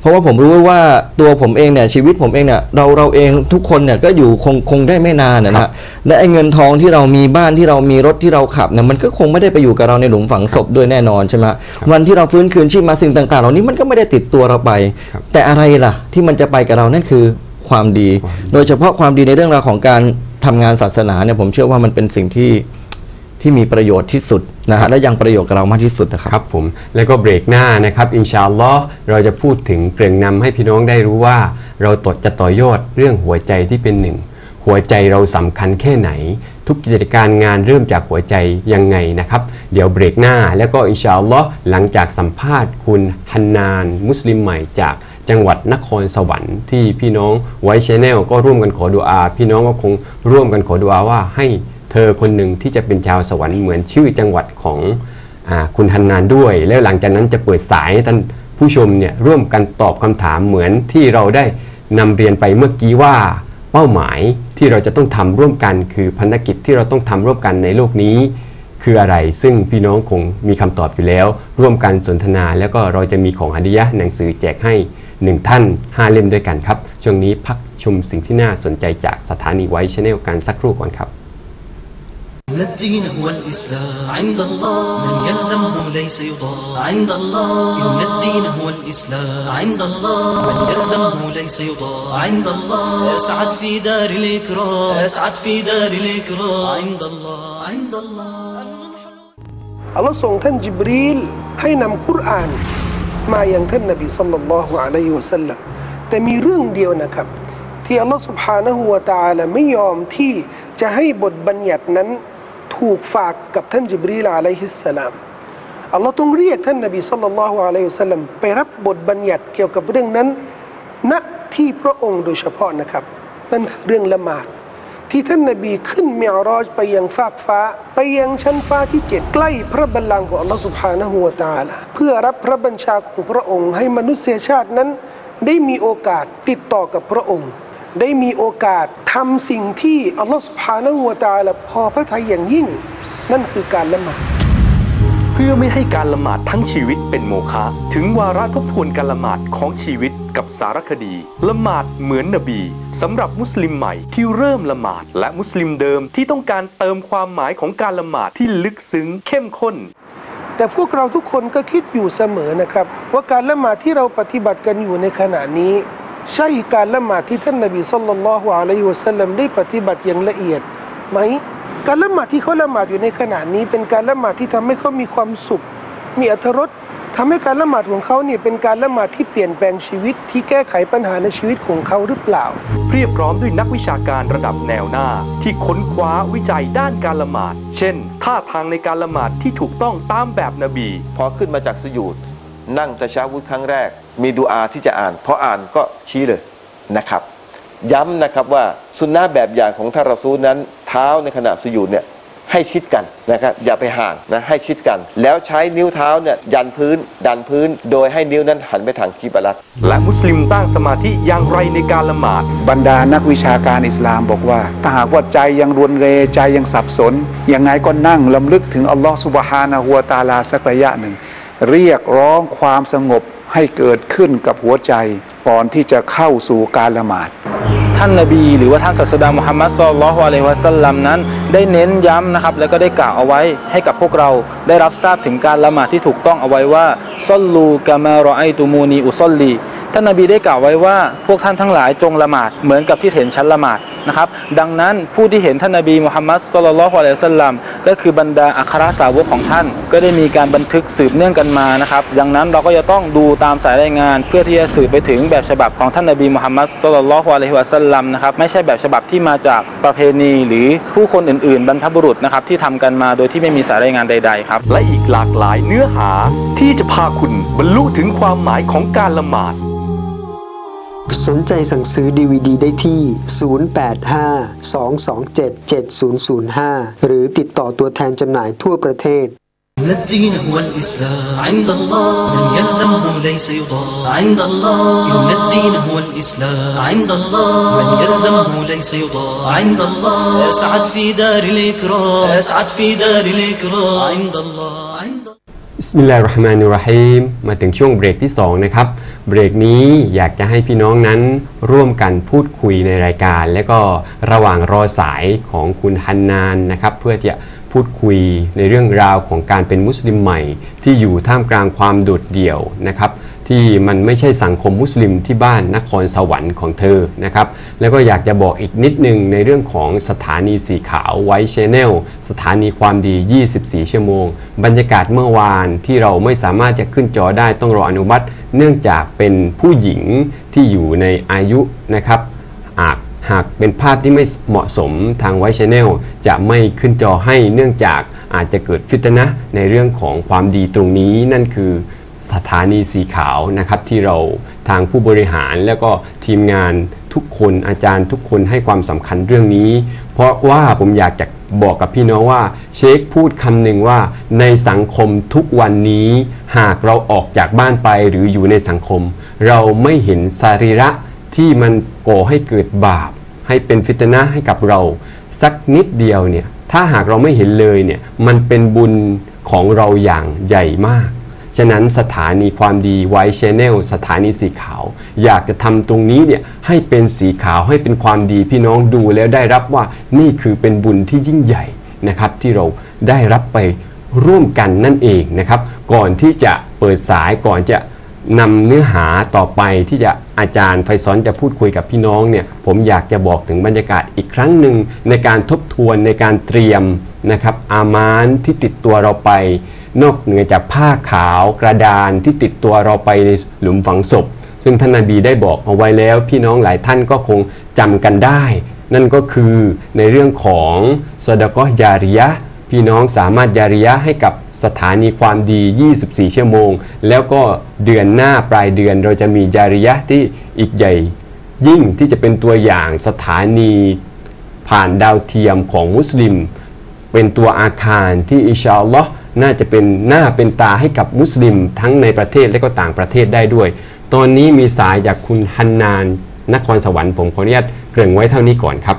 เพราะว่าผมรู้ว่าตัวผมเองเนี่ยชีวิตผมเองเนี่ยเราเองทุกคนเนี่ยก็อยู่คงได้ไม่นานนะฮะและไอ้เงินทองที่เรามีบ้านที่เรามีรถที่เราขับเนี่ยมันก็คงไม่ได้ไปอยู่กับเราในหลุมฝังศพด้วยแน่นอนใช่ไหมวันที่เราฟื้นคืนชีพมาสิ่งต่างๆเหล่านี้มันก็ไม่ได้ติดตัวเราไปแต่อะไรล่ะที่มันจะไปกับเรานั่นคือความดีโดยเฉพาะความดีในเรื่องราวของการทำงานศาสนาเนี่ยผมเชื่อว่ามันเป็นสิ่งที่มีประโยชน์ที่สุดนะฮะและยังประโยชน์กับเรามากที่สุดนะครับครับผมแล้วก็เบรกหน้านะครับอินชาอัลลอฮ์เราจะพูดถึงเกริ่นนำให้พี่น้องได้รู้ว่าเราจะต่อยอดเรื่องหัวใจที่เป็นหนึ่งหัวใจเราสำคัญแค่ไหนทุกกิจการงานเริ่มจากหัวใจยังไงนะครับเดี๋ยวเบรกหน้าแล้วก็อินชาอัลลอฮ์หลังจากสัมภาษณ์คุณฮันนานมุสลิมใหม่จากจังหวัดนครสวรรค์ที่พี่น้องไวท์ชาแนลก็ร่วมกันขอดุอาพี่น้องก็คงร่วมกันขอดุอาว่าให้เธอคนหนึ่งที่จะเป็นชาวสวรรค์เหมือนชื่อจังหวัดของคุณฮันนานด้วยแล้วหลังจากนั้นจะเปิดสายท่านผู้ชมเนี่ยร่วมกันตอบคำถามเหมือนที่เราได้นำเรียนไปเมื่อกี้ว่าเป้าหมายที่เราจะต้องทำร่วมกันคือภารกิจที่เราต้องทำร่วมกันในโลกนี้คืออะไรซึ่งพี่น้องคงมีคำตอบอยู่แล้วร่วมกันสนทนาแล้วก็เราจะมีของหะดียะห์หนังสือแจกให้1ท่าน5เล่มด้วยกันครับช่วงนี้พักชมสิ่งที่น่าสนใจจากสถานีไวท์ชาแนลกันสักครู่ก่อนครับ إن الدين هو الإسلام عند الله من يلزمه ليس يضاع عند الله إن الدين هو الإسلام عند الله من يلزمه ليس يضاع عند الله أسعد في دار الإكرام أسعد في دار الإكرام عند الله عند الله อัลลอฮ์ส่งท่านจิบรีลให้นำกุรอานมายังท่านนบีศ็อลลัลลอฮุอะลัยฮิวะซัลลัมแต่มีเรื่องเดียวนะครับที่อัลลอฮ์ซุบฮานะฮูวะตะอาลาไม่ยอมที่จะให้บทบัญญัตินั้นถูกฝากกับท่านจิบรีลอะลัยฮิสสลามอัลลอฮ์ต้องเรียกท่านนบีศ็อลลัลลอฮุอะลัยฮิวะซัลลัมไปรับบทบัญญัติเกี่ยวกับเรื่องนั้นณที่พระองค์โดยเฉพาะนะครับนั่นคือเรื่องละหมาดที่ท่านนบีขึ้นมิอราจไปยังฟากฟ้าไปยังชั้นฟ้าที่7ใกล้พระบัลลังก์ของอัลลอฮ์ซุบฮานะฮูวะตะอาลาเพื่อรับพระบัญชาของพระองค์ให้มนุษยชาตินั้นได้มีโอกาสติดต่อกับพระองค์ได้มีโอกาสทำสิ่งที่อัลลอฮฺซุบฮานะฮูวะตะอาลาพอพระทัยอย่างยิ่งนั่นคือการละหมาดเพื่อไม่ให้การละหมาดทั้งชีวิตเป็นโมฆะถึงวาระทบทวนการละหมาดของชีวิตกับสารคดีละหมาดเหมือนนบีสำหรับมุสลิมใหม่ที่เริ่มละหมาดและมุสลิมเดิมที่ต้องการเติมความหมายของการละหมาดที่ลึกซึ้งเข้มข้นแต่พวกเราทุกคนก็คิดอยู่เสมอนะครับว่าการละหมาดที่เราปฏิบัติกันอยู่ในขณะนี้ใช่การละหมาดที่ท่านนบีศ็อลลัลลอฮุอะลัยฮิวะซัลลัมได้ปฏิบัติอย่างละเอียดไหมการละหมาดที่เขาละหมาดอยู่ในขณะนี้เป็นการละหมาดที่ทำให้เขามีความสุขมีอรรถรสทำให้การละหมาดของเขาเนี่ยเป็นการละหมาดที่เปลี่ยนแปลงชีวิตที่แก้ไขปัญหาในชีวิตของเขาหรือเปล่าเพียบพร้อมด้วยนักวิชาการระดับแนวหน้าที่ค้นคว้าวิจัยด้านการละหมาดเช่นท่าทางในการละหมาดที่ถูกต้องตามแบบนบีพอขึ้นมาจากสุญูดนั่งตะชาวุธครั้งแรกมีดุอาที่จะอ่านพออ่านก็ชี้เลยนะครับย้ำนะครับว่าสุนนะแบบอย่างของท่านรอซูลนั้นเท้าในขณะสุญูดเนี่ยให้ชิดกันนะครับอย่าไปห่างนะให้ชิดกันแล้วใช้นิ้วเท้าเนี่ยยันพื้นดันพื้นโดยให้นิ้วนั้นหันไปทางกิบละและมุสลิมสร้างสมาธิอย่างไรในการละหมาดบรรดานักวิชาการอิสลามบอกว่าถ้าหากว่าใจยังรวนเรใจยังสับสนยังไงก็นั่งลำลึกถึงอัลลอฮฺซุบฮานะฮูวะตะอาลาสักระยะหนึ่งเรียกร้องความสงบให้เกิดขึ้นกับหัวใจก่อนที่จะเข้าสู่การละหมาดท่านนบีหรือว่าท่านศาสดามุฮัมมัดศ็อลลัลลอฮุอะลัยฮิวะซัลลัมนั้นได้เน้นย้ำนะครับแล้วก็ได้กล่าวเอาไว้ให้กับพวกเราได้รับทราบถึงการละหมาดที่ถูกต้องเอาไว้ว่าศ็อลลูกะมารอไอตุมูนีอุศอลลีท่านนบีได้กล่าวไว้ว่าพวกท่านทั้งหลายจงละหมาดเหมือนกับที่เห็นฉันละหมาดนะครับดังนั้นผู้ที่เห็นท่านนบีมุฮัมมัดศ็อลลัลลอฮุอะลัยฮิวะซัลลัมก็คือบรรดาอัครสาวกของท่านก็ได้มีการบันทึกสืบเนื่องกันมานะครับดังนั้นเราก็จะต้องดูตามสายรายงานเพื่อที่จะสืบไปถึงแบบฉบับของท่านนบีมุฮัมมัดศ็อลลัลลอฮุอะลัยฮิวะซัลลัมนะครับไม่ใช่แบบฉบับที่มาจากประเพณีหรือผู้คนอื่นๆบรรพบุรุษนะครับที่ทำกันมาโดยที่ไม่มีสายรายงานใดๆครับและอีกหลากหลายเนื้อหาที่จะพาคุณบรรลุถึงความหมายของการละหมาดสนใจสั่งซื้อ DVD ได้ที่ 0852277005 หรือติดต่อตัวแทนจำหน่ายทั่วประเทศ إن الدين هو الإسلام عند الله من يلزمه ليس يضاع عند الله إن الدين هو الإسلام عند الله من يلزمه ليس يضاع عند الله أسعد في دار الإكرام أسعد في دار الإكرام عند الله عند บิสมิลลาฮิรเราะห์มานิรเราะฮีมมาถึงช่วงเบรกที่2นะครับเบรกนี้อยากจะให้พี่น้องนั้นร่วมกันพูดคุยในรายการและก็ระหว่างรอสายของคุณฮันนานนะครับเพื่อจะพูดคุยในเรื่องราวของการเป็นมุสลิมใหม่ที่อยู่ท่ามกลางความโดดเดี่ยวนะครับที่มันไม่ใช่สังคมมุสลิมที่บ้านนครสวรรค์ของเธอนะครับแล้วก็อยากจะบอกอีกนิดนึงในเรื่องของสถานีสีขาวไวท์ชแนลสถานีความดี24ชั่วโมงบรรยากาศเมื่อวานที่เราไม่สามารถจะขึ้นจอได้ต้องรออนุมัติเนื่องจากเป็นผู้หญิงที่อยู่ในอายุนะครับหากเป็นภาพที่ไม่เหมาะสมทางไวท์ชแนลจะไม่ขึ้นจอให้เนื่องจากอาจจะเกิดฟิตนะห์ในเรื่องของความดีตรงนี้นั่นคือสถานีสีขาวนะครับที่เราทางผู้บริหารแล้วก็ทีมงานทุกคนอาจารย์ทุกคนให้ความสำคัญเรื่องนี้เพราะว่าผมอยากจะบอกกับพี่น้องว่าเชคพูดคำหนึ่งว่าในสังคมทุกวันนี้หากเราออกจากบ้านไปหรืออยู่ในสังคมเราไม่เห็นสรีระที่มันก่อให้เกิดบาปให้เป็นฟิตนะห์ให้กับเราสักนิดเดียวเนี่ยถ้าหากเราไม่เห็นเลยเนี่ยมันเป็นบุญของเราอย่างใหญ่มากฉะนั้นสถานีความดีไวท์ชแนลสถานีสีขาวอยากจะทำตรงนี้เนี่ยให้เป็นสีขาวให้เป็นความดีพี่น้องดูแล้วได้รับว่านี่คือเป็นบุญที่ยิ่งใหญ่นะครับที่เราได้รับไปร่วมกันนั่นเองนะครับก่อนที่จะเปิดสายก่อนจะนำเนื้อหาต่อไปที่จะอาจารย์ไฟซ้อนจะพูดคุยกับพี่น้องเนี่ยผมอยากจะบอกถึงบรรยากาศอีกครั้งหนึ่งในการทบทวนในการเตรียมนะครับอามานที่ติดตัวเราไปนอกเหนือจากผ้าขาวกระดานที่ติดตัวเราไปในหลุมฝังศพซึ่งท่านนบีได้บอกเอาไว้แล้วพี่น้องหลายท่านก็คงจำกันได้นั่นก็คือในเรื่องของซอดะกอฮ์ญาริยะห์พี่น้องสามารถญาริยะห์ให้กับสถานีความดี24ชั่วโมงแล้วก็เดือนหน้าปลายเดือนเราจะมีญาริยะห์ที่อีกใหญ่ยิ่งที่จะเป็นตัวอย่างสถานีผ่านดาวเทียมของมุสลิมเป็นตัวอาคารที่อินชาอัลลอฮ์น่าจะเป็นหน้าเป็นตาให้กับมุสลิมทั้งในประเทศและก็ต่างประเทศได้ด้วยตอนนี้มีสายจากคุณฮันนานนครสวรรค์ผมขออนุญาตเกริ่นไว้เท่านี้ก่อนครับ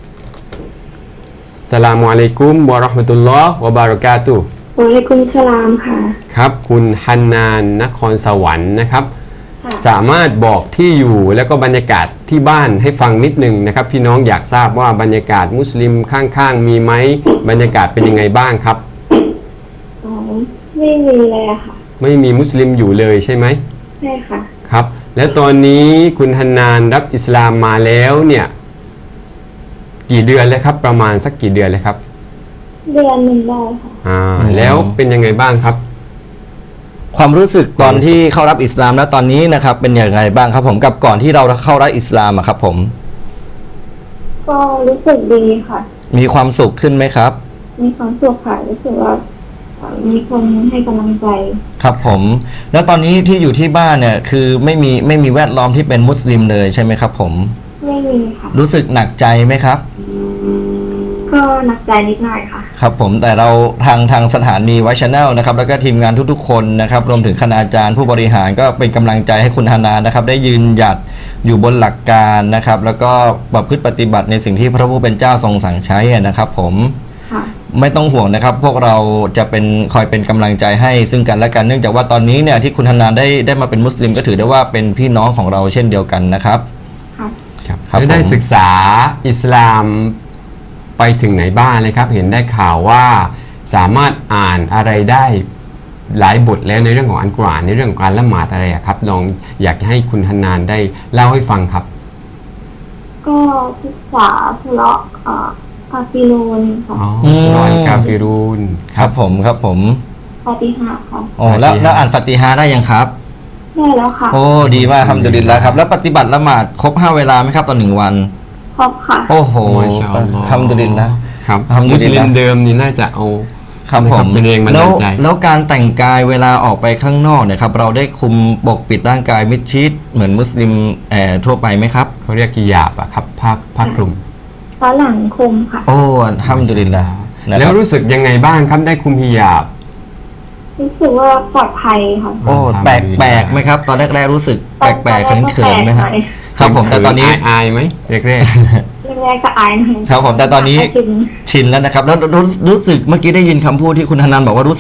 สลามุอะลัยกุมวะเราะห์มะตุลลอฮ์วะบารอกาตุฮ์วะอะลัยกุมสลามค่ะครับคุณฮันนานนครสวรรค์นะครับสามารถบอกที่อยู่แล้วก็บรรยากาศที่บ้านให้ฟังนิดนึงนะครับพี่น้องอยากทราบว่าบรรยากาศมุสลิมข้างๆมีไหมบรรยากาศเป็นยังไงบ้างครับไม่มีเลยอะค่ะไม่มีมุสลิมอยู่เลยใช่ไหมใช่ค่ะครับแล้วตอนนี้คุณฮันนานรับอิสลามมาแล้วเนี่ยกี่เดือนแล้วครับประมาณสักกี่เดือนเลยครับเดือนหนึ่งได้ค่ะแล้วเป็นยังไงบ้างครับความรู้สึกตอนที่เข้ารับอิสลามแล้วตอนนี้นะครับเป็นอย่างไรบ้างครับผมกับก่อนที่เราเข้ารับอิสลามอะครับผมก็รู้สึกดีค่ะมีความสุขขึ้นไหมครับมีความสุขค่ะรู้สึกว่ามีคนให้กำลังใจครับผมแล้วตอนนี้ที่อยู่ที่บ้านเนี่ยคือไม่มีแวดล้อมที่เป็นมุสลิมเลยใช่ไหมครับผมไม่มีค่ะรู้สึกหนักใจไหมครับก็หนักใจนิดหน่อยค่ะครับผมแต่เราทางสถานีไวท์ชแนลนะครับแล้วก็ทีมงานทุกๆคนนะครับรวมถึงคณาจารย์ผู้บริหารก็เป็นกำลังใจให้คุณฮานานะครับได้ยืนหยัดอยู่บนหลักการนะครับแล้วก็ประพฤติปฏิบัติในสิ่งที่พระผู้เป็นเจ้าทรงสั่งใช้นะครับผมไม่ต้องห่วงนะครับพวกเราจะเป็นคอยเป็นกำลังใจให้ซึ่งกันและกันเนื่องจากว่าตอนนี้เนี่ยที่คุณฮานาได้มาเป็นมุสลิมก็ถือได้ว่าเป็นพี่น้องของเราเช่นเดียวกันนะครับครับได้ศึกษาอิสลามไปถึงไหนบ้างเลยครับเห็นได้ข่าวว่าสามารถอ่านอะไรได้หลายบทแล้วในเรื่องของอัลกุรอานในเรื่องของการละหมาดอะไรครับลองอยากให้คุณฮันนานได้เล่าให้ฟังครับก็ศึกษาสุเราะห์กาฟิรูนค่ะสุเราะห์กาฟิรูนครับผมฟาติฮะค่ะแล้วอ่านฟาติฮะได้ยังครับได้แล้วค่ะโอ้ดีมากอัลฮัมดุลิลละห์ครับแล้วปฏิบัติละหมาดครบ5เวลาไหมครับต่อ1วันครบค่ะโอ้โหทำดุลิลละครับมุสลิมเดิมนี่น่าจะเอาครับผมเป็นเองมันใจแล้วการแต่งกายเวลาออกไปข้างนอกเนี่ยครับเราได้คุมปกปิดร่างกายมิดชิดเหมือนมุสลิมทั่วไปไหมครับเขาเรียกกิยาบอะครับผ้าคลุมฝรั่งคุมค่ะโอ้ทำดุลิลละแล้วรู้สึกยังไงบ้างครับได้คุมฮิญาบรู้สึกว่าปลอดภัยค่ะโอ้แปลกไหมครับตอนแรกๆรู้สึกแปลกเขินไหมครับครับผมแต่ตอนนี้อายไหมแรกก็อายครับผมแต่ตอนนี้ชินแล้วนะครับแล้วรู้สึกเมื่อกี้ได้ยินคำพูดที่คุณธนันบอกว่ารู้สึกป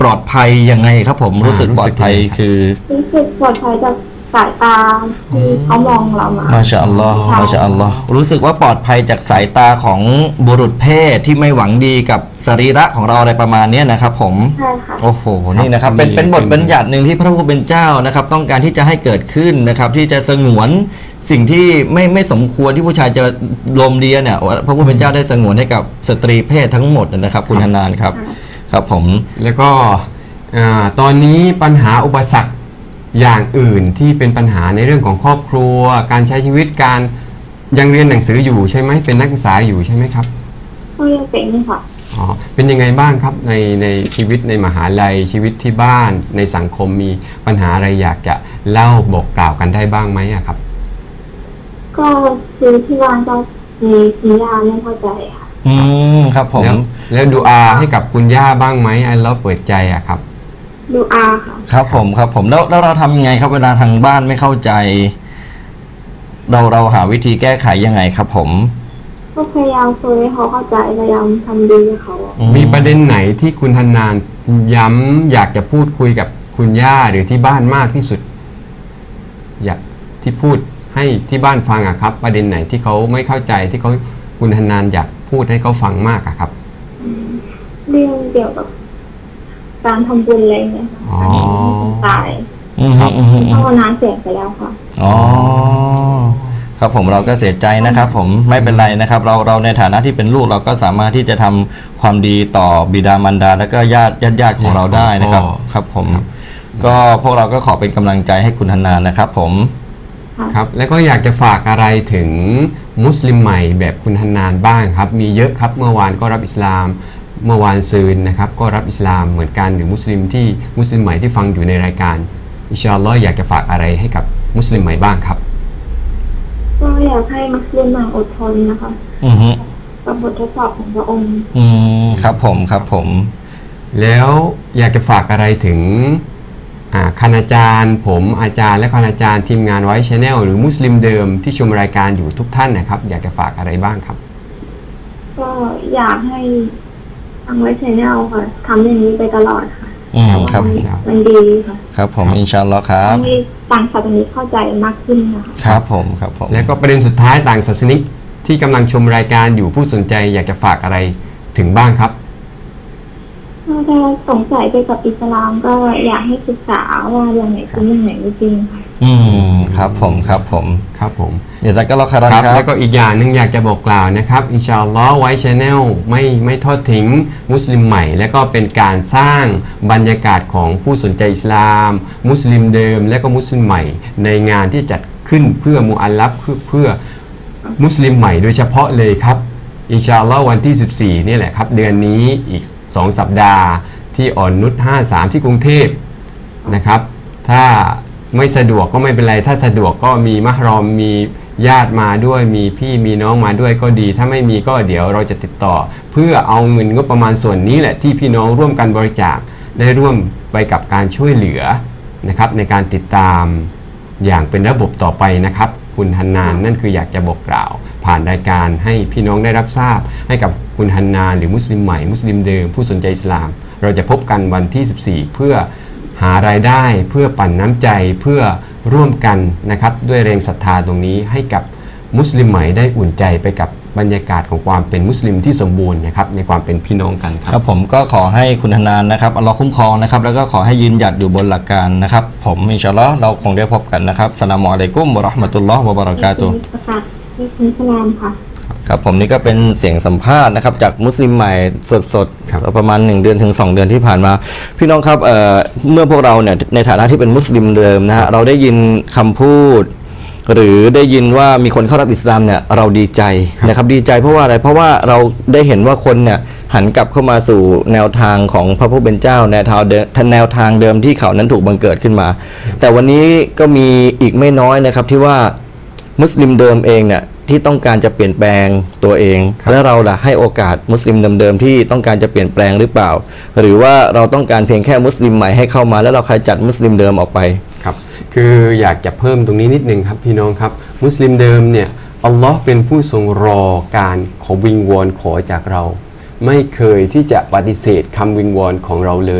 ปลอดภัยยังไงครับผมรู้สึกปลอดภัยคือรู้สึกปลอดภัยจากสายตาที่เขามองเรามามาชาอัลลอฮ์มาชาอัลลอฮ์รู้สึกว่าปลอดภัยจากสายตาของบุรุษเพศที่ไม่หวังดีกับสรีระของเราอะไรประมาณนี้นะครับผมใช่ค่ะโอ้โหนี่นะครับเป็นบทบัญญัติหนึ่งที่พระผู้เป็นเจ้านะครับต้องการที่จะให้เกิดขึ้นนะครับที่จะสงวนสิ่งที่ไม่สมควรที่ผู้ชายจะลมเลียเนี่ยพระผู้เป็นเจ้าได้สงวนให้กับสตรีเพศทั้งหมดนะครับคุณฮานานครับครับผมแล้วก็ตอนนี้ปัญหาอุปสรรคอย่างอื่นที่เป็นปัญหาในเรื่องของครอบครัวการใช้ชีวิตการยังเรียนหนังสืออยู่ใช่ไหมเป็นนักศึกษาอยู่ใช่ไหมครับก็ยังเป็นค่ะอ๋อเป็นยังไงบ้างครับในชีวิตในมหาลัยชีวิตที่บ้านในสังคมมีปัญหาอะไรอยากจะเล่าบอกกล่าวกันได้บ้างไหมครับก็คือที่บ้านก็มีคุณย่าไม่เข้าใจค่ะครับผมแล้วดูอาให้กับคุณย่าบ้างไหมแล้วเปิดใจครับดูอาค่ะครับผมแล้วเราทำยังไงครับเวลาทางบ้านไม่เข้าใจเราหาวิธีแก้ไขยังไงครับผมก็พยายามคุยให้เขาเข้าใจพยายามทำดีกับเขามีประเด็นไหนที่คุณฮันนานย้ำอยากจะพูดคุยกับคุณย่าหรือที่บ้านมากที่สุดอยากที่พูดให้ที่บ้านฟังครับประเด็นไหนที่เขาไม่เข้าใจที่คุณฮันนานอยากพูดให้เขาฟังมากครับเรื่องเกี่ยวกับการทำบุญอะไรเงี้ยค่ะตายเพราะว่านานเสียไปแล้วค่ะอ๋อครับผมเราก็เสียใจนะครับผมไม่เป็นไรนะครับเราในฐานะที่เป็นลูกเราก็สามารถที่จะทำความดีต่อบิดามารดาและก็ญาติของเราได้นะครับครับผมก็พวกเราก็ขอเป็นกำลังใจให้คุณฮันนานนะครับผมครับแล้วก็อยากจะฝากอะไรถึงมุสลิมใหม่แบบคุณฮันนานบ้างครับมีเยอะครับเมื่อวานก็รับอิสลามเมื่อวานซืนนะครับก็รับอิสลามเหมือนกันหรือมุสลิมใหม่ที่ฟังอยู่ในรายการอินชาอัลลอฮ์อยากจะฝากอะไรให้กับมุสลิมใหม่บ้างครับก็อยากให้มุสลิมใหม่อดทนนะคะกับบททดสอบของพระองค์ครับผมแล้วอยากจะฝากอะไรถึงคณาจารย์ผมอาจารย์และคณาจารย์ทีมงานไว้ชาแนลหรือมุสลิมเดิมที่ชมรายการอยู่ทุกท่านนะครับอยากจะฝากอะไรบ้างครับก็อยากให้ทางไว้ชาแนลค่ะทำอย่างนี้ไปตลอดค่ะครับมันดีค่ะครับผมอินชาอัลลอฮ์ครับให้ต่างศาสนิกเข้าใจมากขึ้นนะคะครับผมแล้วก็ประเด็นสุดท้ายต่างศาสนิกที่กำลังชมรายการอยู่ผู้สนใจอยากจะฝากอะไรถึงบ้างครับถ้าสงสัยเกี่ยวกับอิสลามก็อยากให้ศึกษาว่าอย่างไหนจริงอย่างไหนไม่จริงค่ะครับผมเดี๋ยวสักก็รอคารับแล้วก็อีกอย่างนึงอยากจะบอกกล่าวนะครับอินชาอัลลอฮ์ไว้ชาแนลไม่ทอดทิ้งมุสลิมใหม่และก็เป็นการสร้างบรรยากาศของผู้สนใจอิสลามมุสลิมเดิมและก็มุสลิมใหม่ในงานที่จัดขึ้นเพื่อมุอัลลัฟเพื่อมุสลิมใหม่โดยเฉพาะเลยครับอินชาอัลลอฮ์วันที่14นี่แหละครับเดือนนี้อีก2 สัปดาห์ที่อ่อนนุช53ที่กรุงเทพนะครับถ้าไม่สะดวกก็ไม่เป็นไรถ้าสะดวกก็มีมะฮรอมมีญาติมาด้วยมีพี่มีน้องมาด้วยก็ดีถ้าไม่มีก็เดี๋ยวเราจะติดต่อเพื่อเอาเงินงบประมาณส่วนนี้แหละที่พี่น้องร่วมกันบริจาคได้ร่วมไปกับการช่วยเหลือนะครับในการติดตามอย่างเป็นระบบต่อไปนะครับคุณฮันนานนั่นคืออยากจะบอกกล่าวผ่านรายการให้พี่น้องได้รับทราบให้กับคุณฮันนานหรือมุสลิมใหม่มุสลิมเดิมผู้สนใจอิสลามเราจะพบกันวันที่14เพื่อหารายได้เพื่อปั่นน้ำใจเพื่อร่วมกันนะครับด้วยแรงศรัทธาตรงนี้ให้กับมุสลิมใหม่ได้อุ่นใจไปกับบรรยากาศของความเป็นมุสลิมที่สมบูรณ์นะครับในความเป็นพี่น้องกันครับผมก็ขอให้คุณฮันนานนะครับอัลลอฮ์คุ้มครองนะครับแล้วก็ขอให้ยืนหยัดอยู่บนหลักการนะครับผมอินชาอัลลอฮ์เราคงได้พบกันนะครับอัสสลามุอะลัยกุมวะเราะห์มะตุลลอฮ์วะบะเราะกาตุฮ์ครับผมนี่ก็เป็นเสียงสัมภาษณ์นะครับจากมุสลิมใหม่สดๆประมาณ1 เดือนถึง 2 เดือนที่ผ่านมาพี่น้องครับเมื่อพวกเราเนี่ยในฐานะที่เป็นมุสลิมเดิมนะฮะเราได้ยินคำพูดหรือได้ยินว่ามีคนเข้ารับอิสลามเนี่ยเราดีใจนะครับดีใจเพราะว่าอะไรเพราะว่าเราได้เห็นว่าคนเนี่ยหันกลับเข้ามาสู่แนวทางของพระผู้เป็นเจ้าแนวทางเดิมที่เขานั้นถูกบังเกิดขึ้นมาแต่วันนี้ก็มีอีกไม่น้อยนะครับที่ว่ามุสลิมเดิมเองเนี่ยที่ต้องการจะเปลี่ยนแปลงตัวเองและเราล่ะให้โอกาสมุสลิมเดิมๆที่ต้องการจะเปลี่ยนแปลงหรือเปล่าหรือว่าเราต้องการเพียงแค่มุสลิมใหม่ให้เข้ามาแล้วเราขจัดมุสลิมเดิมออกไปครับคืออยากจะเพิ่มตรงนี้นิดนึงครับพี่น้องครับมุสลิมเดิมเนี่ยอัลลอฮ์เป็นผู้ทรงรอการขอวิงวอนขอจากเราไม่เคยที่จะปฏิเสธคำวิงวอนของเราเลย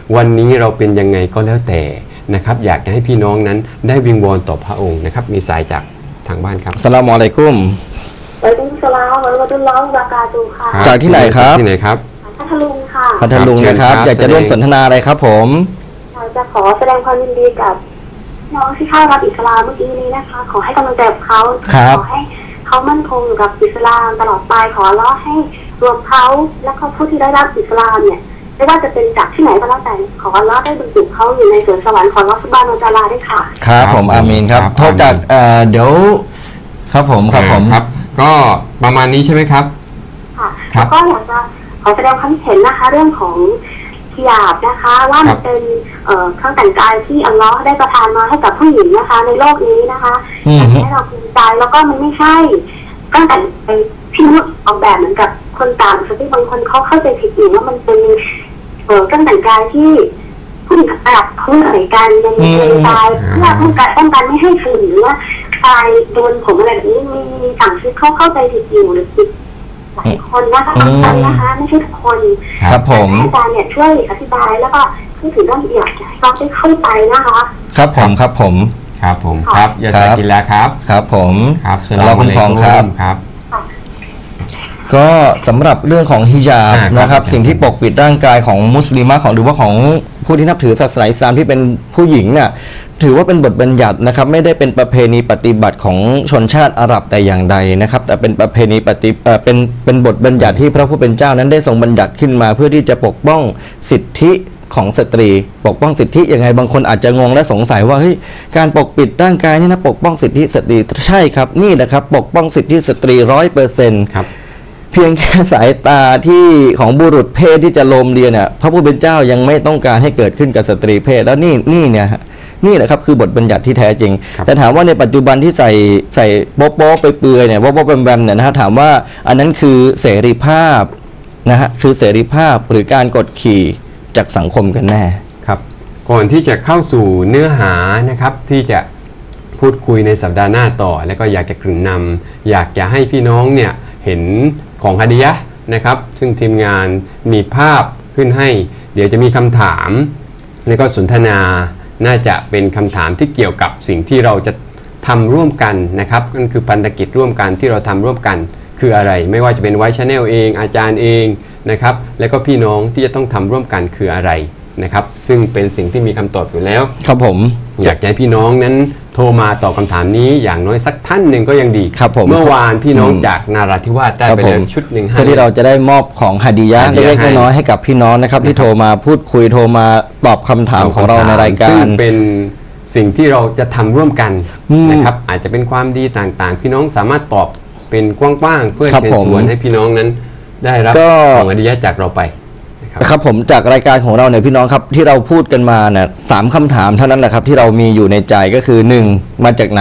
วันนี้เราเป็นยังไงก็แล้วแต่นะครับอยากจะให้พี่น้องนั้นได้วิงวอนต่อพระองค์นะครับมีสายจากทางบ้านครับอัสสลามุอะลัยกุมวะอะลัยกุมสลามวะเราะตุลลอฮิวะบะเราะกาตุฮ์ค่ะจากที่ไหนครับที่ไหนครับพัทลุงค่ะพัทลุงนะครับอยากจะร่วมสนทนาอะไรครับผมจะขอแสดงความยินดีกับน้องที่เข้ารับอิสลามเมื่อกี้นี้นะคะขอให้กำลังใจเขาขอให้เขามั่นคงอยู่กับอิสลามตลอดไปขอร้อให้รวมเขาและเขาผู้ที่ได้รับอิสลามเนี่ยไม่ว่าจะเป็นจากที่ไหนก็แล้วแต่ขอร้อได้บรรจุเขาอยู่ในสวนสวรรค์ของอัลเลาะห์ซุบฮานะฮูวะตะอาลาด้วยค่ะครับผมอามีนครับโทษจากเดี๋ยวครับผมครับก็ประมาณนี้ใช่ไหมครับค่ะแล้วก็อยากจะขอแสดงความเห็นนะคะเรื่องของฮิญาบนะคะว่ามันเป็นเครื่องแต่งกายที่อัลเลาะห์ได้ประทานมาให้กับผู้หญิงนะคะในโลกนี้นะคะให้เราภูมิใจแล้วก็มันไม่ใช่เครื่องแต่งกายที่มนุษย์ออกแบบเหมือนกับคนต่างชาติบางคนเขาเข้าใจผิดอยู่ว่ามันเป็นเครื่องแต่งกายที่ผู้หญิงเขาใส่กันในกายเพื่อป้องกันไม่ให้ฝุ่นหรือว่ากายโดนผมอะไรแบบนี้มีต่างชาติเข้าใจผิดอยู่หรือผิดหลายคนนะคะบางคนนะคะไม่ใช่ทุกคนครับผมอาจารย์เนี่ยช่วยอธิบายแล้วก็พูดถึงเรื่องอยากให้เราได้เข้าใจนะคะครับผมครับอย่าใส่กินแล้วครับผมครับเราคุณฟองครับก็สำหรับเรื่องของฮิญาบนะครับสิ่งที่ปกปิดร่างกายของมุสลิมะหรือว่าของผู้ที่นับถือศาสนาอิสลามที่เป็นผู้หญิงเนี่ยถือว่าเป็นบทบัญญัตินะครับไม่ได้เป็นประเพณีปฏิบัติของชนชาติอาหรับแต่อย่างใดนะครับแต่เป็นประเพณีเป็นบทบัญญัติที่พระผู้เป็นเจ้านั้นได้ทรงบัญญัติขึ้นมาเพื่อที่จะปกป้องสิทธิของสตรีปกป้องสิทธิยังไงบางคนอาจจะงงและสงสัยว่าเฮ้ยการปกปิดร่างกายนี่นะปกป้องสิทธิสตรีใช่ครับนี่นะครับปกป้องสิทธิสตรี 100% ครับเพียงแค่สายตาที่ของบุรุษเพศที่จะโลมเลียเนี่ยพระผู้เป็นเจ้ายังไม่ต้องการให้เกิดขึ้นกับสตรีเพศแล้วนี่แหละครับคือบทบัญญัติที่แท้จริงแต่ถามว่าในปัจจุบันที่ใส่โป๊ะไปเปือยเนี่ยโป๊ะแบมเนี่ยนะฮะถามว่าอันนั้นคือเสรีภาพนะฮะคือเสรีภาพหรือการกดขี่จากสังคมกันแน่ครับก่อนที่จะเข้าสู่เนื้อหานะครับที่จะพูดคุยในสัปดาห์หน้าต่อแล้วก็อยากจะกริ่นนำอยากจะให้พี่น้องเนี่ยเห็นของฮะดียะห์นะครับซึ่งทีมงานมีภาพขึ้นให้เดี๋ยวจะมีคำถามแล้วก็สนทนาน่าจะเป็นคำถามที่เกี่ยวกับสิ่งที่เราจะทำร่วมกันนะครับนั่นคือพันธกิจร่วมกันที่เราทำร่วมกันคืออะไรไม่ว่าจะเป็นไวท์ชาแนลเองอาจารย์เองนะครับแล้วก็พี่น้องที่จะต้องทำร่วมกันคืออะไรนะครับซึ่งเป็นสิ่งที่มีคำตอบอยู่แล้วครับผมอยากให้พี่น้องนั้นโทรมาตอบคำถามนี้อย่างน้อยสักท่านหนึ่งก็ยังดีครับผมเมื่อวานพี่น้องจากนาราธิวาสได้ไปแล้วชุดหนึ่งเพื่อที่เราจะได้มอบของฮะดียะห์เล็กๆน้อยๆให้กับพี่น้องนะครับที่โทรมาพูดคุยโทรมาตอบคำถามของเราในรายการซึ่งเป็นสิ่งที่เราจะทำร่วมกันนะครับอาจจะเป็นความดีต่างๆพี่น้องสามารถตอบเป็นกว้างๆเพื่อเชิญชวนให้พี่น้องนั้นได้รับของฮะดียะห์จากเราไปครับผมจากรายการของเราเนี่ยพี่น้องครับที่เราพูดกันมาเนี่ย3คำถามเท่านั้นแหละครับที่เรามีอยู่ในใจก็คือ1มาจากไหน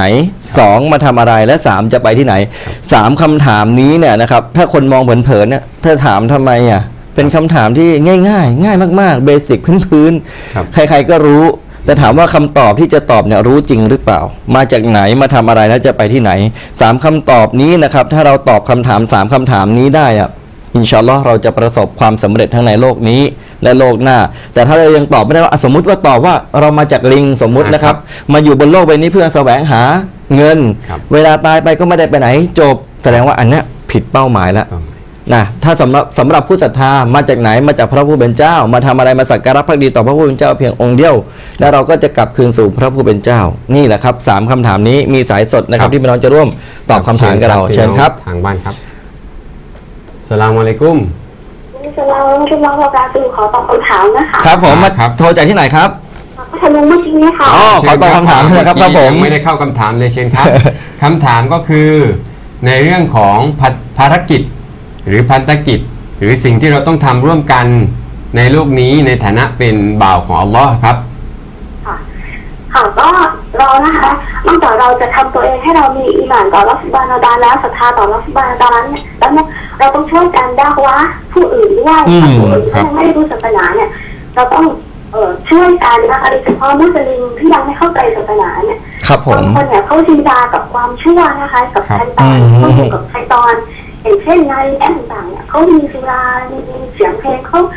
2มาทำอะไรและ3จะไปที่ไหน3คำถามนี้เนี่ยนะครับถ้าคนมองเผินๆเนี่ยเธอถามทำไมอ่ะเป็นคำถามที่ง่ายมากๆเบสิกพื้นๆใครๆก็รู้แต่ถามว่าคำตอบที่จะตอบเนี่ยรู้จริงหรือเปล่ามาจากไหนมาทำอะไรแล้วจะไปที่ไหน3คำตอบนี้นะครับถ้าเราตอบคำถาม3คำถามนี้ได้อ่ะอินชาอัลลอฮ์เราจะประสบความสำเร็จทั้งในโลกนี้และโลกหน้าแต่ถ้าเรายังตอบไม่ได้ว่าสมมุติว่าตอบว่าเรามาจากลิงสมมุตินะครับมาอยู่บนโลกใบนี้เพื่อแสวงหาเงินเวลาตายไปก็ไม่ได้ไปไหนจบแสดงว่าอันนี้ผิดเป้าหมายแล้วนะถ้าสำหรับผู้ศรัทธามาจากไหนมาจากพระผู้เป็นเจ้ามาทำอะไรมาสักการะภักดีต่อพระผู้เป็นเจ้าเพียงองค์เดียวแล้วเราก็จะกลับคืนสู่พระผู้เป็นเจ้านี่แหละครับ3คำถามนี้มีสายสดนะครับที่พี่น้องจะร่วมตอบคำถามกับเราเชิญครับทางบ้านครับสลามอะลัยกุมสลามอะลัยกุมเราประกาศขอตอบคำถามนะคะครับผมโทรจากที่ไหนครับพัทลุงเมื่อกี้นี้ค่ะขอตอบคำถามเลยครับผมไม่ได้เข้าคำถามเลยเช่นครับคำถามก็คือในเรื่องของภารกิจหรือพันธกิจหรือสิ่งที่เราต้องทำร่วมกันในโลกนี้ในฐานะเป็นบ่าวของอัลลอฮ์ครับค่ะก็เรานะคะนอกจากเราจะทำตัวเองให้เรามีอีหม่านต่ออัลเลาะห์ซุบฮานะฮูวะตะอาลาแล้วศรัทธาต่ออัลเลาะห์ซุบฮานะฮูวะตะอาลาเนี่ยแล้วเราต้องช่วยกันดะอ์วะห์ผู้อื่นด้วยผู้อื่นที่ยังไม่ได้รู้ศาสนาเนี่ยเราต้องช่วยกันนะคะโดยเฉพาะมุสลิมที่ยังไม่เข้าใจศาสนาเนี่ยบางคนเนี่ยเขาจินตากับความชั่วนะคะกับชัยฏอนเขาอยู่กับชัยฏอนอย่างเช่นในแอปต่างๆเนี่ยเขามีสุรามีเสียงเพลงเขา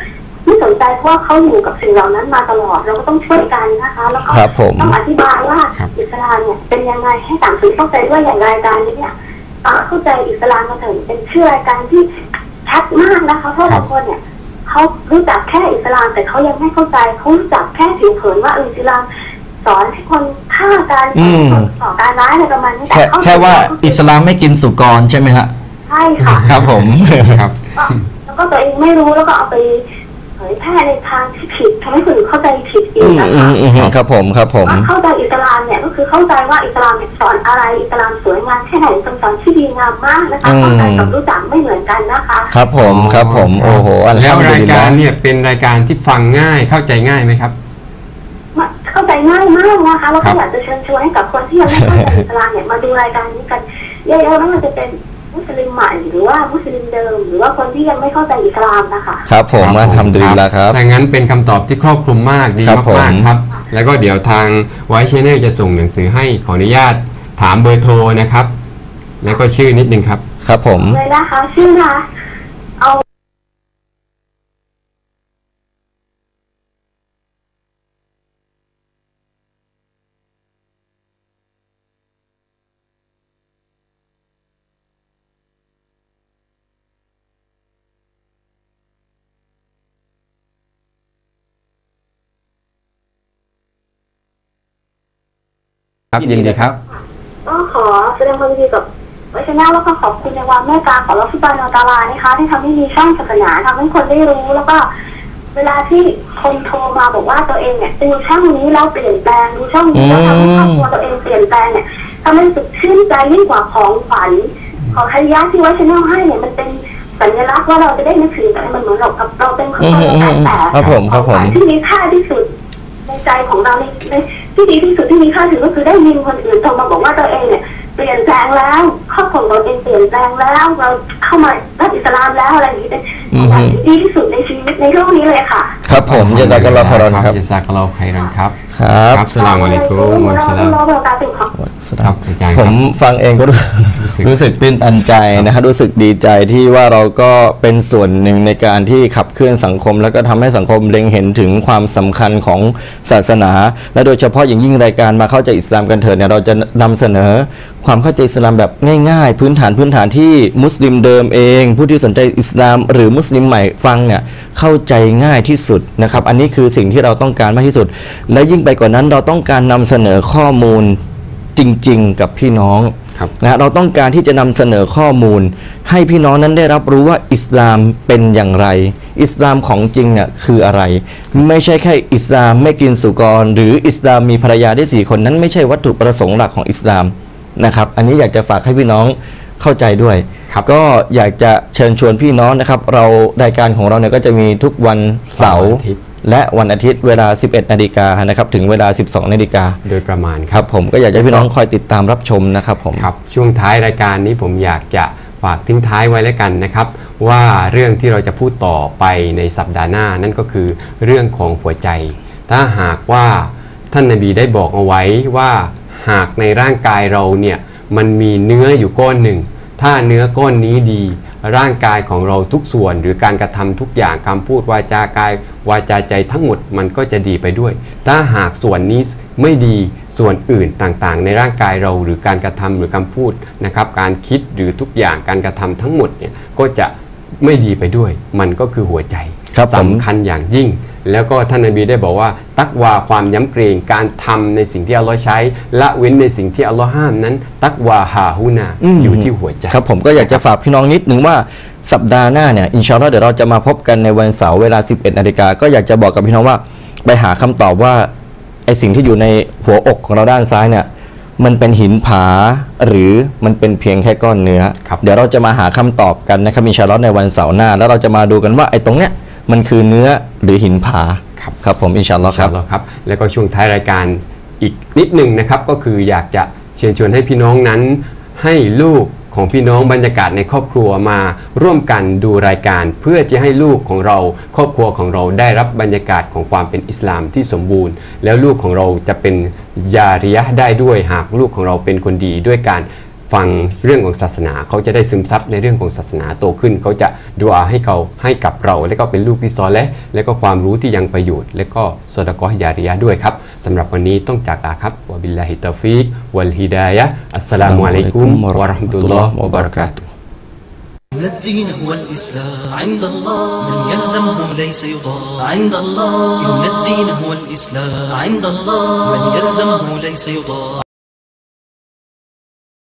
ไม่สนใจเพราะว่าเขาอยู่กับสิ่งเหล่านั้นมาตลอดเราก็ต้องช่วยกันนะคะแล้วก็ต้องอธิบายว่าอิสลามเนี่ยเป็นยังไงให้ต่างสื่อเข้าใจด้วยอย่างรายการนี้เนี่ยเข้าใจอิสลามมาถึงเป็นชื่อรายการที่ชัดมากนะคะเพราะบางคนเนี่ยเขารู้จักแค่อิสลามแต่เขายังไม่เข้าใจเขารู้จักแค่ผิวเผินว่าอิสลามสอนให้คนฆ่าการต่อการร้ายอะไรประมาณนี้แต่แค่ว่าอิสลามไม่กินสุกรใช่ไหมฮะใช่ค่ะครับผมครับแล้วก็ตัวเองไม่รู้แล้วก็เอาไปเผยแพร่ในทางที่ผิดทำให้คนอื่นเข้าใจผิดอีกนะคะครับผมเข้าใจอิสลามเนี่ยก็คือเข้าใจว่าอิสลามสอนอะไรอิสลามสวยงามแค่ไหนเป็นสอนที่ดีงามมากนะคะเข้าใจกับรู้จักไม่เหมือนกันนะคะครับผมโอ้โหแล้วรายการเนี่ยเป็นรายการที่ฟังง่ายเข้าใจง่ายไหมครับเข้าใจง่ายมากนะคะแล้วก็อยากจะเชิญชวนให้กับคนที่ยังไม่เข้าใจอิสลามเนี่ยมาดูรายการนี้กันเยอะๆไม่ว่าจะเป็นมุสลิมใหม่หรือว่ามุสลิมเดิมหรือว่าคนที่ยังไม่เข้าใจอิสลามนะคะครับผมมาทำดีแล้วครับดังนั้นเป็นคำตอบที่ครอบคลุมมากดีมากๆครับแล้วก็เดี๋ยวทางไวท์แชนแนลจะส่งหนังสือให้ขออนุญาตถามเบอร์โทรนะครับแล้วก็ชื่อนิดนึงครับครับผมเลยนะคะชื่อนะเอาครับยินดีครับก็ขอแสดงความยินดีกับไวท์แชนแนลแล้วก็ขอบคุณในความเมตตาของอัลลอฮฺซุบฮานะฮูวะตะอาลานะคะที่ทำให้มีช่องศาสนาทำให้คนได้รู้แล้วก็เวลาที่คนโทรมาบอกว่าตัวเองเนี่ยดูช่องนี้แล้วเปลี่ยนแปลงดูช่องนี้แล้วทำให้ครอบครัวตัวเองเปลี่ยนแปลงเนี่ยทำให้รู้สึกชื่นใจยิ่งกว่าของขวัญของฮาดิยะห์ที่ไวท์แชนแนลให้เนี่ยมันเป็นสัญลักษณ์ว่าเราจะได้นึกถึงแต่มันเหมือนเราเป็นคนแต่ของขวัญที่มีค่าที่สุดในใจของเราในที่ดีที่สุดที่มีค่าที่สุดก็คือได้ยินคนอื่นโทรมาบอกว่าตัวเองเนี่ยเปลี่ยนแปลงแล้วครอบครัวตัวเองเปลี่ยนแปลงแล้วเราเข้ามารับอิสลามแล้วอะไรอย่างนี้เป็นอย่างดีที่สุดในชีวิตในโลกนี้เลยค่ะครับผมจะซากัลลอฮ์คอยรอนครับจะซากัลลอฮ์คอยรอนครับครับสลามอะลัยกุมวะสลามครับผมฟังเองก็รู้สึกตื่นตันใจนะครับรู้สึกดีใจที่ว่าเราก็เป็นส่วนหนึ่งในการที่ขับเคลื่อนสังคมแล้วก็ทำให้สังคมเล็งเห็นถึงความสำคัญของศาสนาและโดยเฉพาะอย่างยิ่งรายการมาเข้าใจอิสลามกันเถิดเนี่ยเราจะนำเสนอความเข้าใจอิสลามแบบง่ายๆพื้นฐานที่มุสลิมเดิมเองผู้ที่สนใจอิสลามหรือมุสลิมใหม่ฟังเนี่ยเข้าใจง่ายที่สุดนะครับอันนี้คือสิ่งที่เราต้องการมากที่สุดและยิ่งไปกว่านั้นเราต้องการนำเสนอข้อมูลจริงๆกับพี่น้องนะเราต้องการที่จะนำเสนอข้อมูลให้พี่น้องนั้นได้รับรู้ว่าอิสลามเป็นอย่างไรอิสลามของจริงเนี่ยคืออะไรไม่ใช่แค่อิสลามไม่กินสุกรหรืออิสลามมีภรรยาได้4 คนนั้นไม่ใช่วัตถุประสงค์หลักของอิสลามนะครับอันนี้อยากจะฝากให้พี่น้องเข้าใจด้วยก็อยากจะเชิญชวนพี่น้องนะครับเรารายการของเราเนี่ยก็จะมีทุกวันเสาร์และวันอาทิตย์เวลา 11 นาฬิกานะครับถึงเวลา 12 นาฬิกาโดยประมาณครับผมก็อยากให้พี่น้องคอยติดตามรับชมนะครับผมครับช่วงท้ายรายการนี้ผมอยากจะฝากทิ้งท้ายไว้แล้วกันนะครับว่าเรื่องที่เราจะพูดต่อไปในสัปดาห์หน้านั่นก็คือเรื่องของหัวใจถ้าหากว่าท่านนบีได้บอกเอาไว้ว่าหากในร่างกายเราเนี่ยมันมีเนื้ออยู่ก้อนหนึ่งถ้าเนื้อก้อนนี้ดีร่างกายของเราทุกส่วนหรือการกระทำทุกอย่างคำพูดวาจากายวาจาใจทั้งหมดมันก็จะดีไปด้วยถ้าหากส่วนนี้ไม่ดีส่วนอื่นต่างๆในร่างกายเราหรือการกระทำหรือคำพูดนะครับการคิดหรือทุกอย่างการกระทำทั้งหมดเนี่ยก็จะไม่ดีไปด้วยมันก็คือหัวใจสำคัญอย่างยิ่งแล้วก็ท่านนบีได้บอกว่าตักวาความย้ำเกรงการทำในสิ่งที่อัลลอฮ์ใช้ละเว้นในสิ่งที่อัลลอฮ์ห้ามนั้นตักวาฮาฮูนาอยู่ที่หัวใจครับผมก็อยากจะฝากพี่น้องนิดนึงว่าสัปดาห์หน้าเนี่ยอินชาอัลลอฮ์เดี๋ยวเราจะมาพบกันในวันเสาร์เวลา 11 นาฬิกาก็อยากจะบอกกับพี่น้องว่าไปหาคำตอบว่าไอสิ่งที่อยู่ในหัวอกของเราด้านซ้ายเนี่ยมันเป็นหินผาหรือมันเป็นเพียงแค่ก้อนเนื้อเดี๋ยวเราจะมาหาคำตอบกันนะครับอินชาอัลลอฮ์ในวันเสาร์หน้าแล้วเราจะมาดูกันว่าไอตรงเนี้ยมันคือเนื้อหรือหินผาครับผมอินชาอัลลอฮ์ครับแล้วก็ช่วงท้ายรายการอีกนิดหนึ่งนะครับก็คืออยากจะเชิญชวนให้พี่น้องนั้นให้ลูกของพี่น้องบรรยากาศในครอบครัวมาร่วมกันดูรายการเพื่อจะให้ลูกของเราครอบครัวของเราได้รับบรรยากาศของความเป็นอิสลามที่สมบูรณ์แล้วลูกของเราจะเป็นยาริยะห์ได้ด้วยหากลูกของเราเป็นคนดีด้วยการฟังเรื่องของศาสนาเขาจะได้ซึมซับในเรื่องของศาสนาโตขึ้นเขาจะดุอาให้กับเราและก็เป็นลูกที่ซอเลห์และก็ความรู้ที่ยังประโยชน์และก็ซอดะกอฮ์ญาริยะห์ด้วยครับสำหรับวันนี้ต้องจากลาครับวะบิลลาฮิตตอฟิกวัลฮิดายะฮ์อัสสลามุอะลัยกุมวะเราะห์มะตุลลอฮ์วะบะเราะกาตุฮ์ إن الدين هو الإسلام عند الله من يلزمه ليس يضاع عند الله إن الدين هو الإسلام عند الله من يلزمه ليس يضاع